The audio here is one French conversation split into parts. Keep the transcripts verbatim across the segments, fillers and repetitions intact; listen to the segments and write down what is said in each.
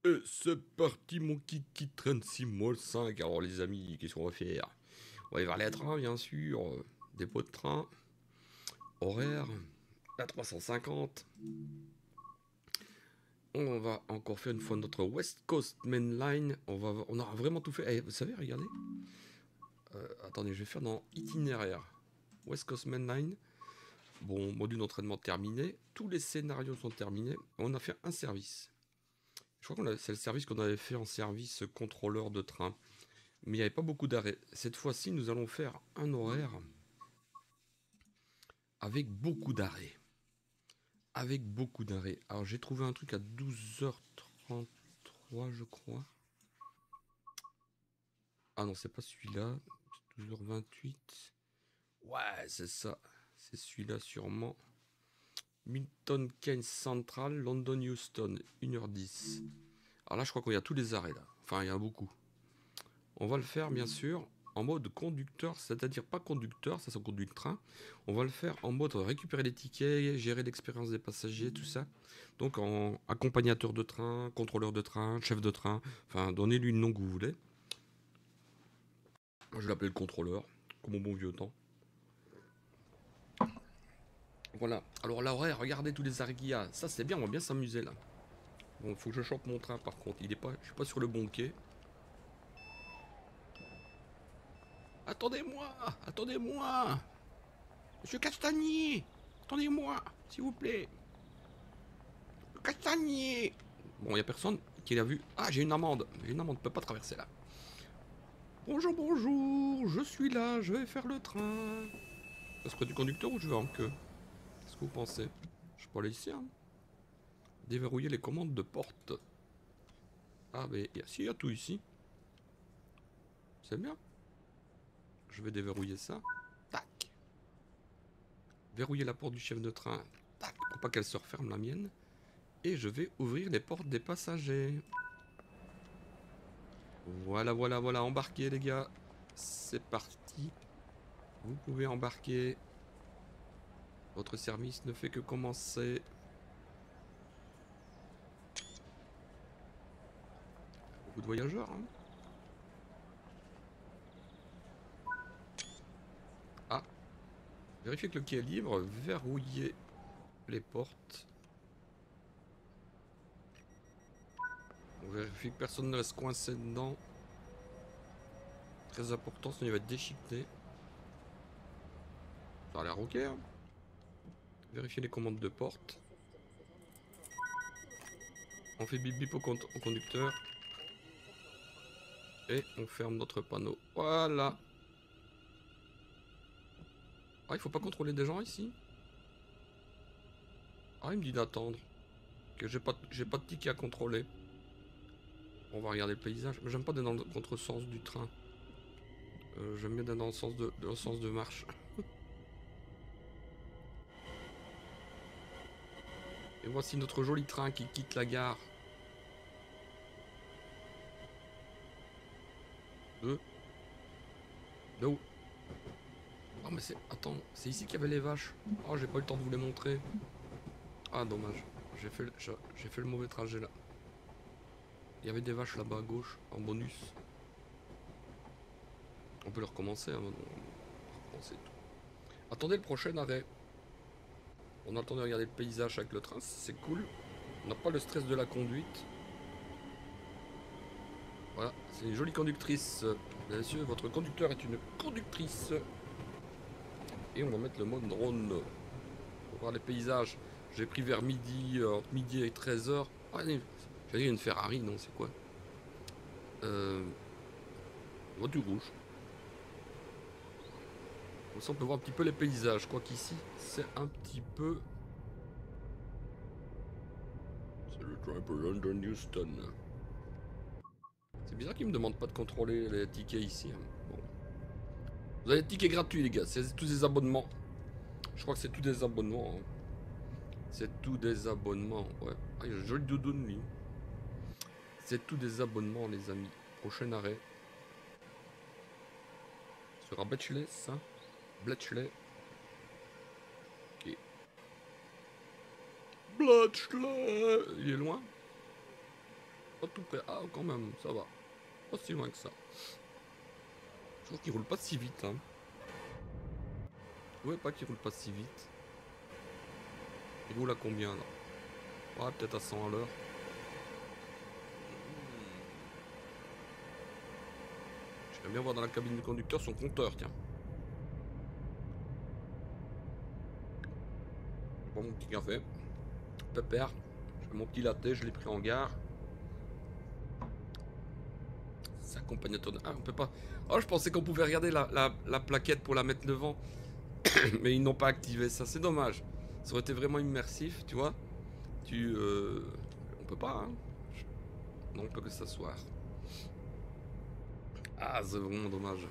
Et c'est parti mon kiki trente-six mois cinq. Alors les amis, qu'est-ce qu'on va faire? On va aller vers les trains bien sûr, euh, dépôt de train, horaire, la trois cent cinquante. On va encore faire une fois notre West Coast Main Line. On, va, on aura vraiment tout fait. Eh, vous savez, regardez. Euh, attendez, je vais faire dans itinéraire. West Coast Main Line. Bon, module d'entraînement terminé. Tous les scénarios sont terminés. On a fait un service. Je crois que c'est le service qu'on avait fait en service contrôleur de train. Mais il n'y avait pas beaucoup d'arrêts. Cette fois-ci, nous allons faire un horaire avec beaucoup d'arrêts. Avec beaucoup d'arrêts. Alors, j'ai trouvé un truc à douze heures trente-trois, je crois. Ah non, c'est pas celui-là. douze heures vingt-huit. Ouais, c'est ça. C'est celui-là, sûrement. Milton Keynes Central, London Euston, une heure dix. Alors là, je crois qu'il y a tous les arrêts, là. Enfin, il y en a beaucoup. On va le faire, bien sûr, en mode conducteur, c'est-à-dire pas conducteur, ça, ça conduit le train. On va le faire en mode récupérer les tickets, gérer l'expérience des passagers, tout ça. Donc en accompagnateur de train, contrôleur de train, chef de train, enfin, donnez-lui le nom que vous voulez. Moi, je l'appelle le contrôleur, comme au bon vieux temps. Voilà. Alors là, ouais, regardez tous les arrêts qu'il y a. Ça, c'est bien, on va bien s'amuser, là. Bon, il faut que je chope mon train, par contre. Il est pas, je suis pas sur le bon quai. Attendez-moi, attendez-moi, Monsieur Castagnier, attendez-moi, s'il vous plaît. Castagnier. Bon, il n'y a personne qui l'a vu. Ah, j'ai une amende. J'ai une amende, je peux pas traverser là. Bonjour, bonjour, je suis là, je vais faire le train. Est-ce que du conducteur ou je vais en queue? Qu'est-ce que vous pensez? Je peux aller ici, hein. Déverrouiller les commandes de porte. Ah, mais si, il y a tout ici. C'est bien. Je vais déverrouiller ça. Tac. Verrouiller la porte du chef de train. Tac, pour pas qu'elle se referme la mienne. Et je vais ouvrir les portes des passagers. Voilà, voilà, voilà, embarquez les gars. C'est parti. Vous pouvez embarquer. Votre service ne fait que commencer. Beaucoup de voyageurs, hein. Ah. Vérifiez que le quai est libre. Verrouillez les portes. On vérifie que personne ne reste coincé dedans. Très important, sinon il va être déchiqueté. Ça a l'air ok, hein. Vérifiez les commandes de porte. On fait bip bip au, con au conducteur. Et on ferme notre panneau. Voilà. Ah, il faut pas contrôler des gens ici? Ah, il me dit d'attendre. Que j'ai pas, j'ai pas de ticket à contrôler. On va regarder le paysage. Mais j'aime pas d'être dans le contresens du train. Euh, J'aime bien d'être dans le sens de, dans le sens de marche. Et voici notre joli train qui quitte la gare. De... De où? Oh mais c'est... Attends, c'est ici qu'il y avait les vaches. Oh, j'ai pas eu le temps de vous les montrer. Ah, dommage. J'ai fait, le... j'ai fait le mauvais trajet là. Il y avait des vaches là-bas à gauche, en bonus. On peut le recommencer, hein, maintenant. On va recommencer tout. Attendez le prochain arrêt. On attend de regarder le paysage avec le train, c'est cool. On n'a pas le stress de la conduite. Voilà, c'est une jolie conductrice. Bien sûr, votre conducteur est une conductrice. Et on va mettre le mode drone pour voir les paysages. J'ai pris vers midi, euh, entre midi et treize heures. Ah, j'allais dire une Ferrari, non, c'est quoi? Euh, voiture rouge. Comme ça, on peut voir un petit peu les paysages. Je crois qu'ici, c'est un petit peu... C'est le train pour London Euston. C'est bizarre qu'ils me demandent pas de contrôler les tickets ici. Bon. Vous avez des tickets gratuits, les gars. C'est tous des abonnements. Je crois que c'est tous des abonnements. Hein. C'est tous des abonnements. Ouais. Ah, il y a un joli doudoune, lui. C'est tous des abonnements, les amis. Prochain arrêt. Ce sera Bletchley, ça. Bletchley. Ok. Bletchley. Il est loin. Pas tout près. Ah, quand même, ça va. Pas si loin que ça. Je trouve qu'il roule pas si vite. Hein. Ouais, pas qu'il roule pas si vite. Il roule à combien là? Ouais, peut-être à cent à l'heure. J'aimerais bien voir dans la cabine du conducteur son compteur, tiens. Je prends mon petit café. Pépère. Je fais mon petit latte, je l'ai pris en gare. Ça accompagne ton... Ah, on peut pas... Oh, je pensais qu'on pouvait regarder la, la, la plaquette pour la mettre devant. Mais ils n'ont pas activé ça, c'est dommage. Ça aurait été vraiment immersif, tu vois. Tu... Euh... On peut pas, hein. Non, on peut que s'asseoir. Ah, c'est vraiment dommage.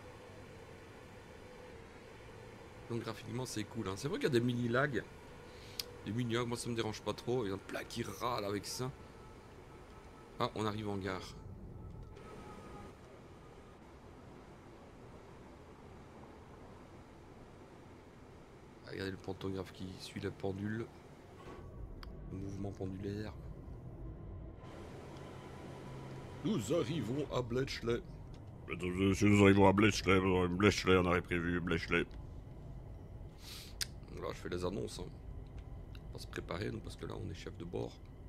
Donc graphiquement, c'est cool. Hein. C'est vrai qu'il y a des mini-lags. Des mini-lags, moi ça me dérange pas trop. Il y en a plein qui râlent avec ça. Ah, on arrive en gare. Regardez le pantographe qui suit la pendule. Le mouvement pendulaire. Nous arrivons à Bletchley. Si nous arrivons à Bletchley, Bletchley, on avait prévu Bletchley. Là, je fais les annonces. Hein. On va se préparer, nous, parce que là, on est chef de bord.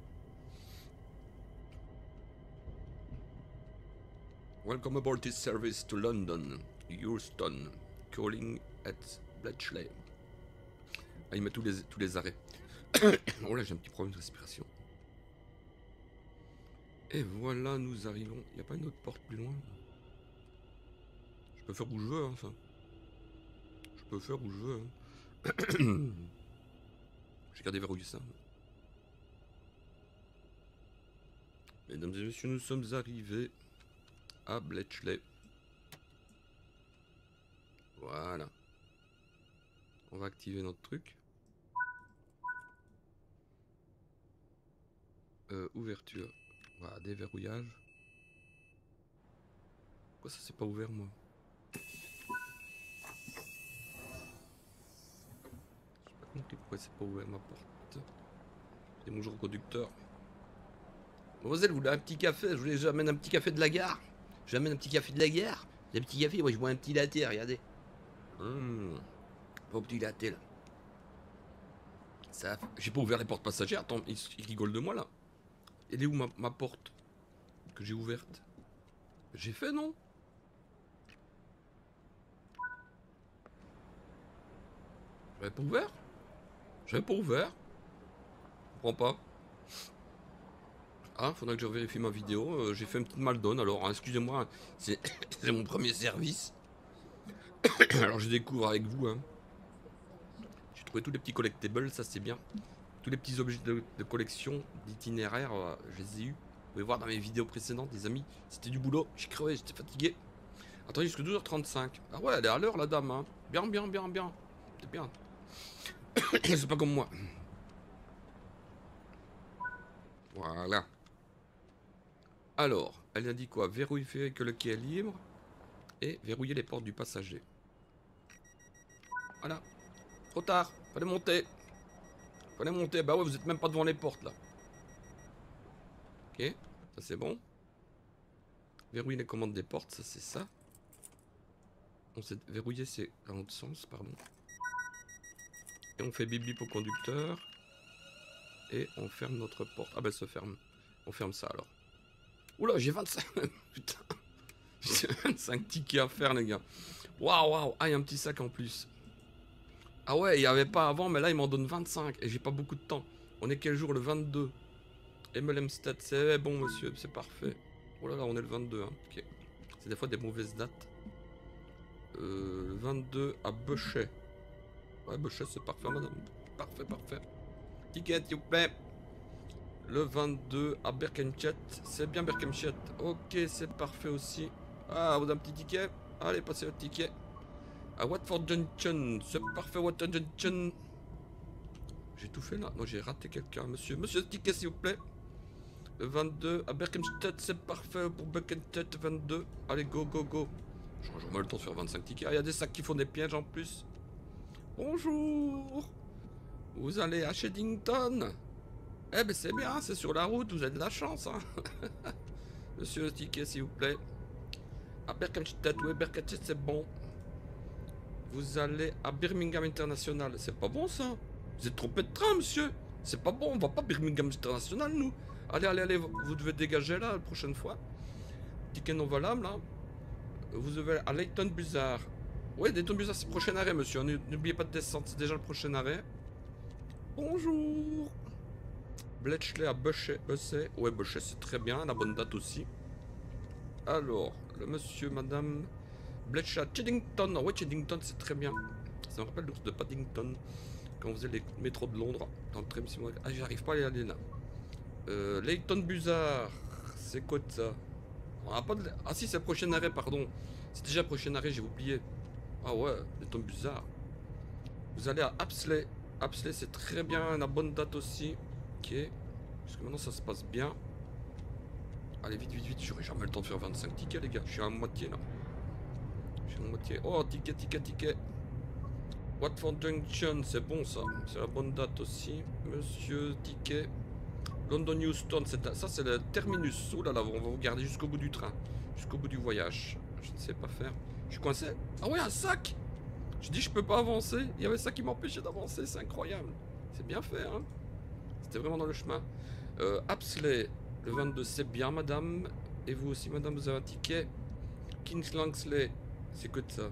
Welcome aboard this service to London, Euston, calling at Bletchley. Ah, il met tous les, tous les arrêts. Oh là, j'ai un petit problème de respiration. Et voilà, nous arrivons. Il n'y a pas une autre porte plus loin? Je peux faire où je veux, hein, ça. Je peux faire où je veux. Hein. J'ai gardé verrouiller ça. Mesdames et messieurs, nous sommes arrivés à Bletchley. Voilà. On va activer notre truc. Euh, ouverture. Voilà, déverrouillage. Pourquoi ça c'est pas ouvert, moi? J'ai pas compris pourquoi c'est pas ouvert ma porte. Et bonjour conducteur. Mademoiselle, vous voulez un petit café? Je voulais j'amène un petit café de la gare. J'amène un petit café de la gare. Des petits cafés, moi je bois un petit latte, regardez. Mmh. Pas un petit latte là. Ça... J'ai pas ouvert les portes passagères. Attends, ils, ils rigolent de moi là. Elle est où ma, ma porte que j'ai ouverte? J'ai fait, non? J'avais pas ouvert? J'avais pas ouvert? Je comprends pas. Ah, faudrait que je vérifie ma vidéo. Euh, j'ai fait une petite maldonne, alors hein, excusez-moi, c'est mon premier service. Alors je découvre avec vous. Hein. J'ai trouvé tous les petits collectibles, ça c'est bien. Tous les petits objets de, de collection, d'itinéraire, euh, je les ai eus. Vous pouvez voir dans mes vidéos précédentes, les amis. C'était du boulot, j'ai crevé, j'étais fatigué. Attendez, jusqu'à douze heures trente-cinq. Ah ouais, elle est à l'heure la dame. Hein. Bien, bien, bien, bien. C'est bien. C'est pas comme moi. Voilà. Alors, elle a dit quoi? Vérifier que le quai est libre et verrouiller les portes du passager. Voilà. Trop tard. Fallait monter. Fallait monter. Bah ouais, vous êtes même pas devant les portes là. Ok, ça c'est bon. Verrouiller les commandes des portes, ça c'est ça. On s'est verrouillé, c'est dans l'autre sens, pardon. Et on fait bip bip au conducteur. Et on ferme notre porte. Ah bah elle se ferme. On ferme ça alors. Oula, j'ai vingt-cinq. Putain. J'ai vingt-cinq tickets à faire, les gars. Waouh, waouh. Ah, il y a un petit sac en plus. Ah ouais, il n'y avait pas avant, mais là, il m'en donne vingt-cinq. Et j'ai pas beaucoup de temps. On est quel jour? Le vingt-deux. M L M Stat, c'est bon, monsieur. C'est parfait. Oh là là, on est le vingt-deux. Hein. Ok. C'est des fois des mauvaises dates. Euh, le vingt-deux à Bechet. Ouais, Bechet, c'est parfait, madame. Parfait, parfait. Ticket, s'il vous plaît. Le vingt-deux à Birkenhead. C'est bien Birkenhead. Ok, c'est parfait aussi. Ah, vous avez un petit ticket? Allez, passez votre ticket. À Watford Junction. C'est parfait, Watford Junction. J'ai tout fait là. Non, j'ai raté quelqu'un. Monsieur, monsieur, ticket, s'il vous plaît. Le vingt-deux à Birkenhead. C'est parfait pour Birkenhead vingt-deux. Allez, go, go, go. J'aurai le temps de faire vingt-cinq tickets. Ah, il y a des sacs qui font des pièges en plus. Bonjour. Vous allez à Sheddington? Eh ben c'est bien, c'est sur la route, vous avez de la chance. Hein. Monsieur le ticket, s'il vous plaît. À Berkhamsted, oui, Berkhamsted, c'est bon. Vous allez à Birmingham International. C'est pas bon, ça. Vous êtes trompé de train, monsieur. C'est pas bon, on va pas Birmingham International, nous. Allez, allez, allez, vous devez dégager, là, la prochaine fois. Ticket non volable, là. Vous devez à Leighton Buzzard. Oui, Leighton Buzzard, c'est le prochain arrêt, monsieur. N'oubliez pas de descendre, c'est déjà le prochain arrêt. Bonjour. Bletchley à Bussey. Bussey. Ouais, Bussey, c'est très bien, la bonne date aussi. Alors, le monsieur, madame... Bletchley à Cheddington. Ouais, Cheddington, c'est très bien. Ça me rappelle l'ours de Paddington. Quand on faisait les métros de Londres. Dans le tram, ah, j'arrive pas à y aller là. Euh, Leighton Buzzard. C'est quoi de ça? On a pas de... Ah si, c'est le prochain arrêt, pardon. C'est déjà le prochain arrêt, j'ai oublié. Ah ouais, Leighton Buzzard. Vous allez à Apsley. Apsley, c'est très bien, la bonne date aussi. Ok. Parce que maintenant, ça se passe bien. Allez, vite, vite, vite. J'aurai jamais le temps de faire vingt-cinq tickets, les gars. Je suis à moitié, là. Je suis à moitié. Oh, ticket, ticket, ticket. Watford Junction, c'est bon, ça. C'est la bonne date aussi. Monsieur, ticket. London Euston, ça, c'est le terminus. Oh là là, on va vous garder jusqu'au bout du train. Jusqu'au bout du voyage. Je ne sais pas faire. Je suis coincé. Ah ouais, un sac. Je dis, je peux pas avancer. Il y avait ça qui m'empêchait d'avancer. C'est incroyable. C'est bien fait, hein. C'était vraiment dans le chemin. Euh, Apsley, le vingt-deux, c'est bien, madame. Et vous aussi, madame, vous avez un ticket. Kings Langsley, c'est que de ça.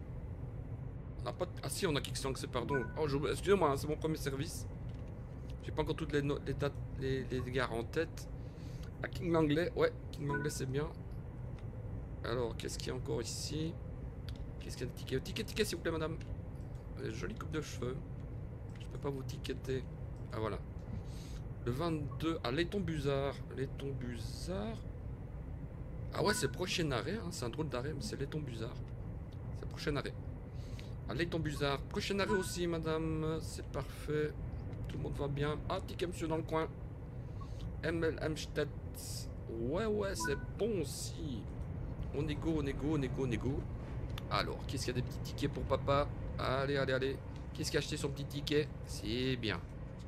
On n'a pas de... Ah si, on a Kings Langsley, pardon. Oh, excusez-moi, hein, c'est mon premier service. J'ai pas encore toutes les, no les dates, les, les gares en tête. À King Langley, ouais, King Langley, c'est bien. Alors, qu'est-ce qu'il y a encore ici? Qu'est-ce qu'il y a de ticket? Ticket, ticket, s'il vous plaît, madame. Jolie coupe de cheveux. Je peux pas vous ticketer. Ah, voilà. Le vingt-deux, à Leighton Buzzard. Leighton Buzzard. Ah ouais, c'est le prochain arrêt, hein. C'est un drôle d'arrêt, mais c'est Leighton Buzzard. C'est le prochain arrêt. À Leighton Buzzard. Prochain arrêt aussi, madame. C'est parfait. Tout le monde va bien. Ah, ticket, monsieur, dans le coin. M L Amstead. Ouais, ouais, c'est bon aussi. On est go, on est go, on est go, on est go. Alors, qu'est-ce qu'il y a des petits tickets pour papa? Allez, allez, allez. Qu'est-ce qui a acheté son petit ticket? C'est bien.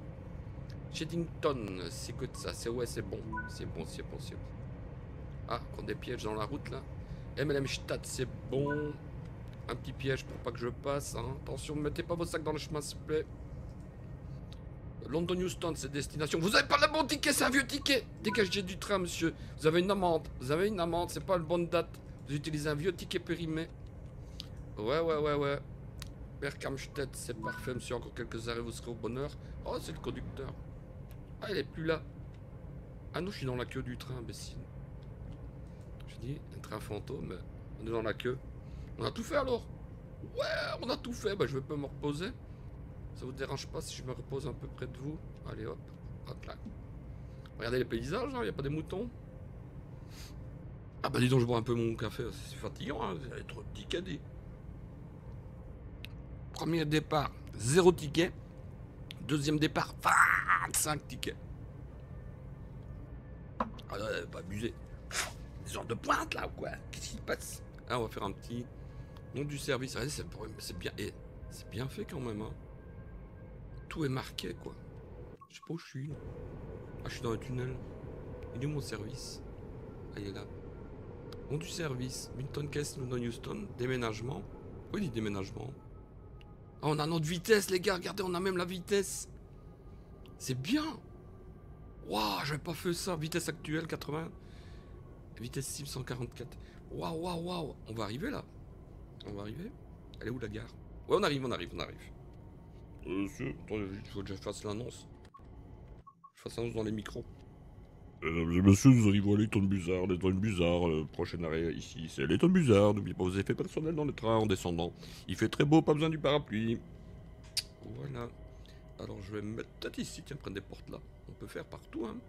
Cheddington, c'est que de ça. C'est ouais, c'est bon. C'est bon, c'est bon, c'est bon. Ah, qu'on des pièges dans la route là. M L M Stadt, c'est bon. Un petit piège pour pas que je passe. Hein. Attention, ne mettez pas vos sacs dans le chemin, s'il vous plaît. London Euston, c'est destination. Vous avez pas le bon ticket, c'est un vieux ticket. Dégagez du train, monsieur. Vous avez une amende. Vous avez une amende, c'est pas la bonne date. Vous utilisez un vieux ticket périmé. Ouais, ouais, ouais, ouais. Berkhamsted, c'est parfait, monsieur. Encore quelques arrêts, vous serez au bonheur. Oh, c'est le conducteur. Ah, il est plus là. Ah non, je suis dans la queue du train, imbécile. Je dis, un train fantôme. On est dans la queue. On a tout fait alors. Ouais, on a tout fait. Bah, je vais pas me reposer. Ça vous dérange pas si je me repose un peu près de vous? Allez hop, hop là. Regardez les paysages, il n'y a pas des moutons. Ah bah dis donc, je bois un peu mon café, c'est fatigant, hein. Vous avez trop de tickets dit. Premier départ, zéro ticket. Deuxième départ, vingt-cinq tickets. Ah ouais, pas abuser. Des heures de pointe là ou quoi? Qu'est-ce qui se passe? Ah, on va faire un petit nom du service. C'est bien, et c'est bien fait quand même, hein. Tout est marqué, quoi. Je sais pas où je suis. Ah, je suis dans un tunnel. Il est où mon service? Ah, il est là. Nom du service. Milton Keynes, London Euston. Déménagement. Oui, il dit déménagement. Ah, on a notre vitesse, les gars. Regardez, on a même la vitesse. C'est bien. Waouh, j'avais pas fait ça. Vitesse actuelle, quatre-vingts. Vitesse cible, cent quarante-quatre. Waouh, waouh, waouh. On va arriver, là. On va arriver. Elle est où, la gare? Ouais, on arrive, on arrive, on arrive. Monsieur, attendez, il faut que je fasse l'annonce. Je fasse l'annonce dans les micros. Mesdames et messieurs, nous arrivons à Leighton Buzzard. Leighton Buzzard, le prochain arrêt ici, c'est Leighton Buzzard. N'oubliez pas vos effets personnels dans le train en descendant. Il fait très beau, pas besoin du parapluie. Voilà. Alors je vais me mettre peut-être ici, tiens, prendre des portes là. On peut faire partout, hein.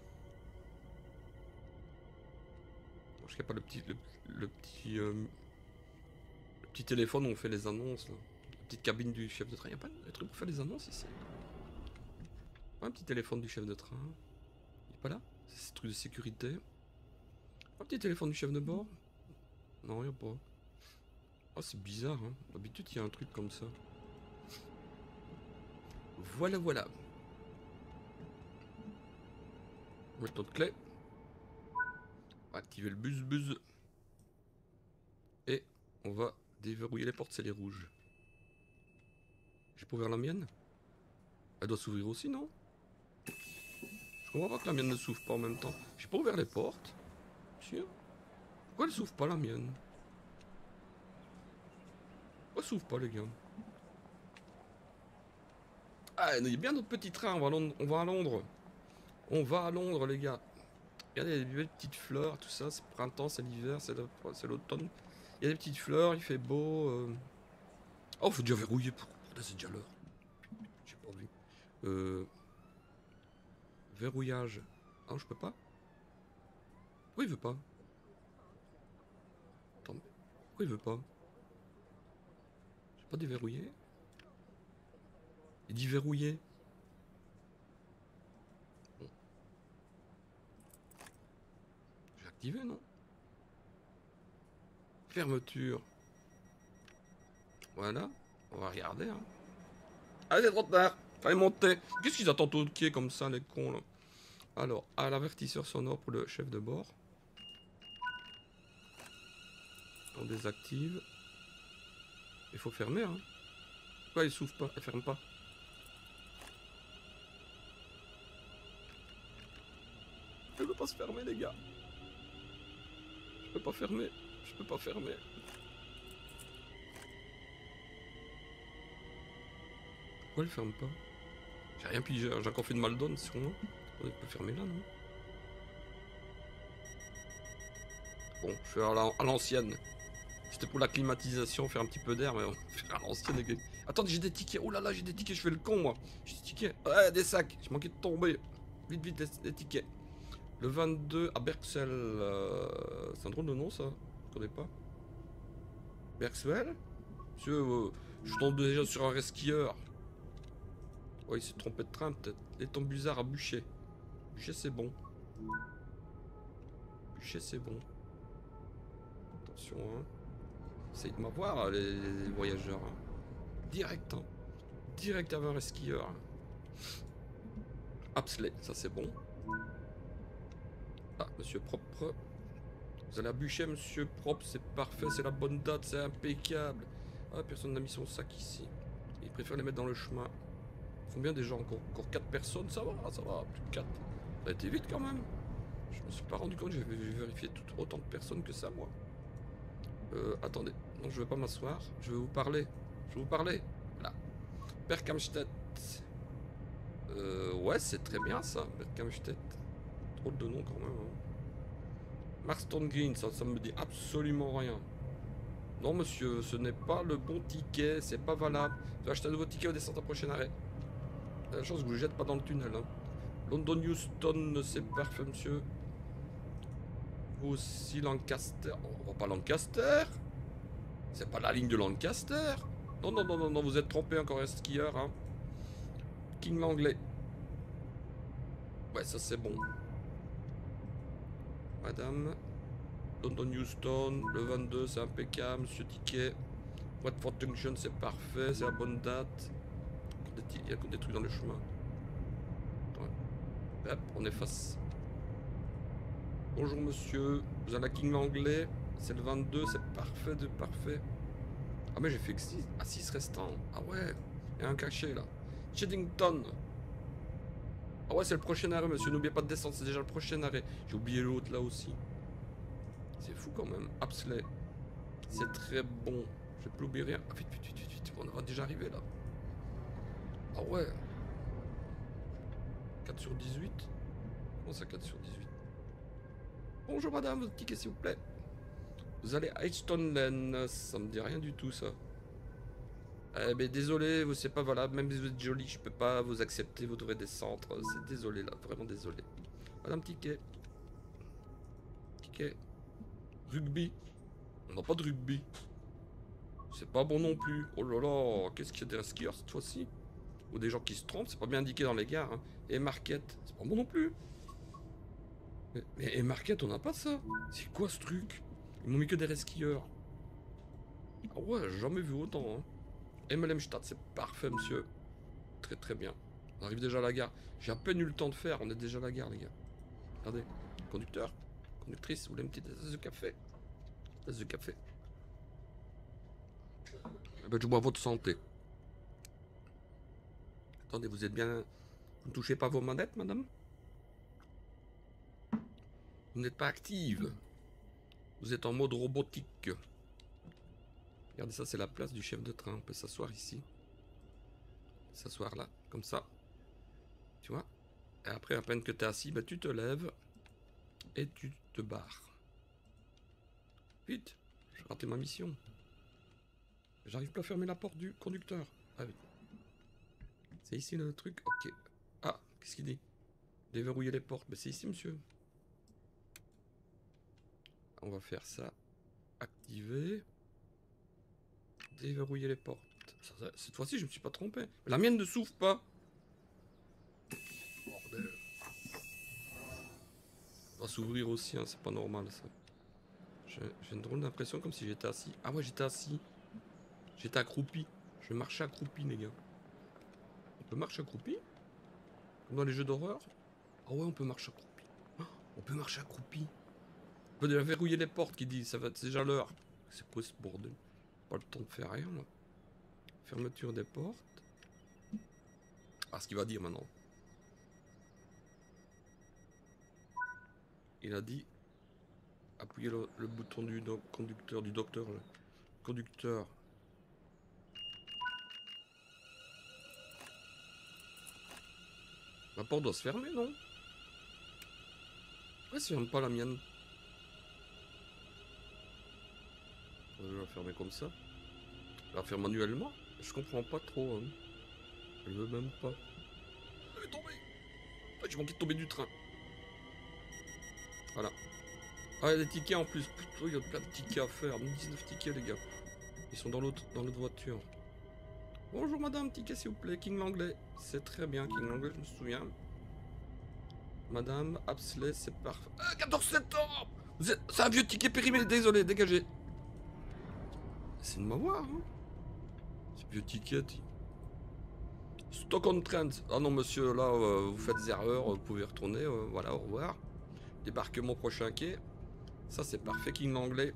Je sais pas le petit, le, le petit, euh, le petit téléphone où on fait les annonces là. Petite cabine du chef de train. Il n'y a pas de truc pour faire les annonces ici? Un petit téléphone du chef de train. Il n'est pas là? C'est ce truc de sécurité. Un petit téléphone du chef de bord? Non, il n'y a pas. Oh, c'est bizarre, hein. D'habitude, il y a un truc comme ça. Voilà, voilà. Méthode clé. On va activer le buzz-buzz. Et on va déverrouiller les portes, c'est les rouges. J'ai pas ouvert la mienne? Elle doit s'ouvrir aussi, non? Je comprends pas que la mienne ne s'ouvre pas en même temps. J'ai pas ouvert les portes. Monsieur? Pourquoi elle s'ouvre pas la mienne? Pourquoi elle s'ouvre pas les gars? Ah, il y a bien notre petit train, on va, à Londres, on va à Londres. On va à Londres les gars. Regardez, il y a des belles petites fleurs, tout ça, c'est printemps, c'est l'hiver, c'est l'automne. Il y a des petites fleurs, il fait beau. Euh... Oh, faut déjà verrouiller pour... C'est déjà l'heure. J'ai pas vu. Euh... Verrouillage. Ah, je peux pas? Pourquoi il veut pas? Attends, pourquoi il veut pas? J'ai pas déverrouillé? Il dit verrouiller. Bon. J'ai activé, non? Fermeture. Voilà. On va regarder, hein. Allez, c'est trop tard. Allez, monter. Qu'est-ce qu'ils attendent au quai comme ça, les cons, là? Alors, à l'avertisseur sonore pour le chef de bord. On désactive. Il faut fermer, hein. Pourquoi il s'ouvre pas? Elle ferme pas. Elle veut pas se fermer, les gars. Je peux pas fermer. Je peux pas fermer. Pourquoi elle ferme pas? J'ai rien pigé. J'ai encore fait de mal donne, sûrement. On peut fermer là, non? Bon, je fais à l'ancienne. C'était pour la climatisation, faire un petit peu d'air, mais on fait à l'ancienne, les gars. Attendez, j'ai des tickets. Oh là là, j'ai des tickets, je fais le con, moi. J'ai des tickets. Ouais, des sacs. J'ai manqué de tomber. Vite, vite, des, des tickets. Le vingt-deux à Berksel. Euh, c'est un drôle de nom, ça. Je connais pas. Berksel? Monsieur, euh, je tombe déjà sur un resquilleur. Ouais, il s'est trompé de train, peut-être. Les Tombuzards à Bûcher. Bûcher, c'est bon. Bûcher, c'est bon. Attention, hein. Essayez de m'avoir, les, les voyageurs. Hein. Direct, hein. Direct avant un resquilleur. Apsley, ça c'est bon. Ah, monsieur propre. Vous allez à Bûcher, monsieur propre, c'est parfait, c'est la bonne date, c'est impeccable. Ah, personne n'a mis son sac ici. Il préfère les mettre dans le chemin. Combien déjà encore, encore quatre personnes? Ça va, ça va, plus de quatre. Ça a été vite quand même. Je me suis pas rendu compte, j'ai vérifié tout, autant de personnes que ça, moi. Euh, attendez. Non, je vais pas m'asseoir. Je vais vous parler. Je vais vous parler. Là. Berkhamsted. Euh, ouais, c'est très bien ça, Berkhamsted. Trop de noms quand même. Hein. Marston Green, ça, ça me dit absolument rien. Non, monsieur, ce n'est pas le bon ticket. C'est pas valable. Vous allez acheter un nouveau ticket au descente à prochain arrêt. La chance que vous ne jette pas dans le tunnel. Hein. London Euston, c'est parfait, monsieur. Vous aussi, Lancaster. Oh, on va pas Lancaster. C'est pas la ligne de Lancaster. Non, non, non, non, non, vous êtes trompé encore, un skieur. Hein. King Langley. Ouais, ça c'est bon. Madame. London Euston, le vingt-deux, c'est impeccable. Monsieur Ticket. Watford Junction, c'est parfait, c'est la bonne date. Il y a des trucs dans le chemin. Ouais. Hop, on efface. Bonjour monsieur, vous allez à King Langley, c'est le vingt-deux, c'est parfait de parfait. Ah mais j'ai fait que six, ah six restants. Ah ouais, il y a un cachet là. Cheddington. Ah ouais, c'est le prochain arrêt monsieur, n'oubliez pas de descendre, c'est déjà le prochain arrêt. J'ai oublié l'autre là aussi. C'est fou quand même, Apsley. C'est très bon, je vais plus oublier rien. Ah vite, vite, vite, vite, vite, on va déjà arriver là. Ah ouais. quatre sur dix-huit. Comment ça quatre sur dix-huit? Bonjour madame, votre ticket s'il vous plaît. Vous allez à Edgestone Lane, ça me dit rien du tout ça. Eh ben désolé, c'est pas valable, même si vous êtes joli, je peux pas vous accepter, vous devrez descendre. C'est désolé là, vraiment désolé. Madame ticket. Ticket. Rugby. On n'a pas de rugby. C'est pas bon non plus. Oh là là, qu'est-ce qu'il y a des skieurs cette fois-ci? Ou des gens qui se trompent, c'est pas bien indiqué dans les gares. Hein. Et Market, c'est pas bon non plus. Mais, mais et Market, on n'a pas ça. C'est quoi ce truc? Ils m'ont mis que des resquilleurs. Ah ouais, j'ai jamais vu autant. Hein. M L M Stadt, c'est parfait, monsieur. Très très bien. On arrive déjà à la gare. J'ai à peine eu le temps de faire, on est déjà à la gare, les gars. Regardez. Conducteur. Conductrice, vous voulez une petite tasse de café? Tasse de café. Eh ben, je bois votre santé. Attendez, vous êtes bien... Vous ne touchez pas vos manettes, madame? Vous n'êtes pas active. Vous êtes en mode robotique. Regardez ça, c'est la place du chef de train. On peut s'asseoir ici. S'asseoir là, comme ça. Tu vois? Et après, à peine que tu es assis, bah, tu te lèves et tu te barres. Vite, j'ai raté ma mission. J'arrive pas à fermer la porte du conducteur. Ah oui. C'est ici le truc? Ok. Ah, qu'est-ce qu'il dit? Déverrouiller les portes. Mais c'est ici, monsieur. On va faire ça. Activer. Déverrouiller les portes. Ça, ça, cette fois-ci, je me suis pas trompé. La mienne ne s'ouvre pas. Bordel. Ça va s'ouvrir aussi, hein, c'est pas normal ça. J'ai une drôle d'impression comme si j'étais assis. Ah ouais, j'étais assis. J'étais accroupi. Je marchais accroupi, les gars. On peut marcher accroupi? Comme dans les jeux d'horreur? Ah ouais, on peut marcher accroupi. Oh, on peut marcher accroupi. On peut déjà verrouiller les portes qui dit ça va être déjà l'heure. C'est quoi ce bordel? Pas le temps de faire rien là. Fermeture des portes. Ah, ce qu'il va dire maintenant. Il a dit appuyez le, le bouton du do conducteur, du docteur. Là. Conducteur. La porte doit se fermer, non? Ouais, ça ferme pas la mienne. Je vais la fermer comme ça. Je la faire manuellement. Je comprends pas trop. Hein. Je veux même pas. Elle est tombée. Ah, j'ai manqué de tomber du train. Voilà. Ah, il y a des tickets en plus. Putain, il y a plein de tickets à faire. dix-neuf tickets, les gars. Ils sont dans l'autre dans l'autre voiture. Bonjour madame, ticket s'il vous plaît. King Langlais. C'est très bien, King Langlais, je me souviens. Madame Apsley, c'est parfait. Ah, quatorze septembre. C'est un vieux ticket périmé, désolé, dégagez. C'est de m'avoir, hein. C'est vieux ticket. Stock on Trent. Ah non, monsieur, là, euh, vous faites des erreurs, vous pouvez retourner. Euh, voilà, au revoir. Débarquement prochain quai. Ça, c'est parfait, King Langlais.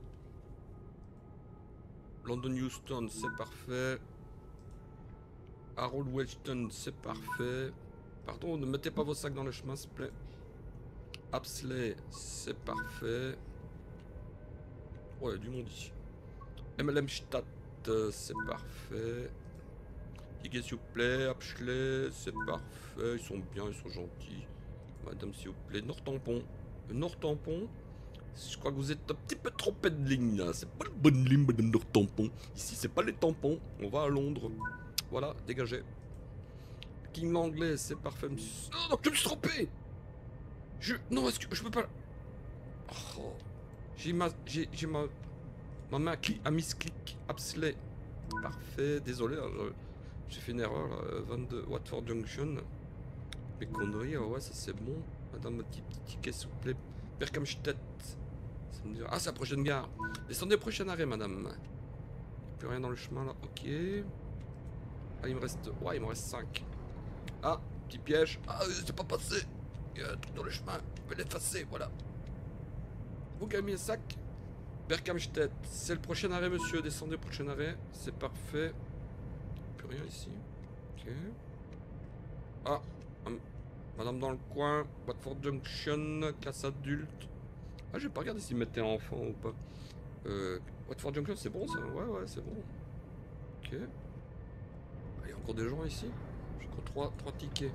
London Euston, c'est parfait. Harold Wellston, c'est parfait. Pardon, ne mettez pas vos sacs dans le chemin, s'il vous plaît. Apsley, c'est parfait. Oh, il y a du monde ici. M L M Stadt, c'est parfait. Ticket, s'il vous plaît. Apsley, c'est parfait. Ils sont bien, ils sont gentils. Madame, s'il vous plaît. Nord Tampon. Nord Tampon. Je crois que vous êtes un petit peu trompé de ligne là. C'est pas la bonne ligne, madame Nord Tampon. Ici, c'est pas les tampons. On va à Londres. Voilà, dégagez. King Langlais, c'est parfait. Oh non, je me suis trompé. Je... Non, est-ce que je peux pas... Oh. J'ai ma... J'ai ma... Ma main a mis clic. Apsley. Parfait. Désolé, j'ai fait une erreur là. vingt-deux Watford Junction. Mes conneries, ouais, ça c'est bon. Madame, petit, petit ticket, s'il vous plaît. Berkhamsted. Ah, c'est la prochaine gare. Descendez au prochain arrêt, madame. Plus rien dans le chemin là. Ok. Ah, il me reste... Ouais, il me reste cinq. Ah, petit piège. Ah, c'est pas passé. Il y a un truc dans le chemin. Je vais l'effacer, voilà. Vous gagnez un sac. Berkhamsted. C'est le prochain arrêt, monsieur. Descendez au prochain arrêt. C'est parfait. Plus rien ici. Ok. Ah. Hum, madame dans le coin. Watford Junction. Classe adulte. Ah, je vais pas regarder s'ils mettaient enfant ou pas. Euh, Watford Junction, c'est bon ça? Ouais, ouais, c'est bon. Ok. Il y a encore des gens ici. J'ai encore trois, trois tickets.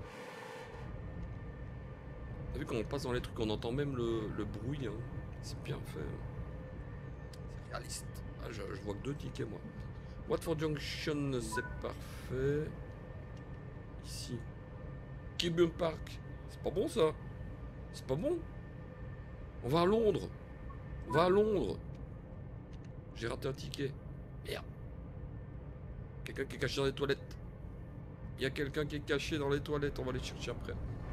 T'as vu quand on passe dans les trucs, on entend même le, le bruit. Hein. C'est bien fait. C'est réaliste. Ah, je, je vois que deux tickets, moi. Watford Junction, c'est parfait. Ici. Kilburn Park. C'est pas bon ça. C'est pas bon. On va à Londres. On va à Londres. J'ai raté un ticket. Merde. Quelqu'un qui est caché dans les toilettes. Il y a quelqu'un qui est caché dans les toilettes. On va les chercher après.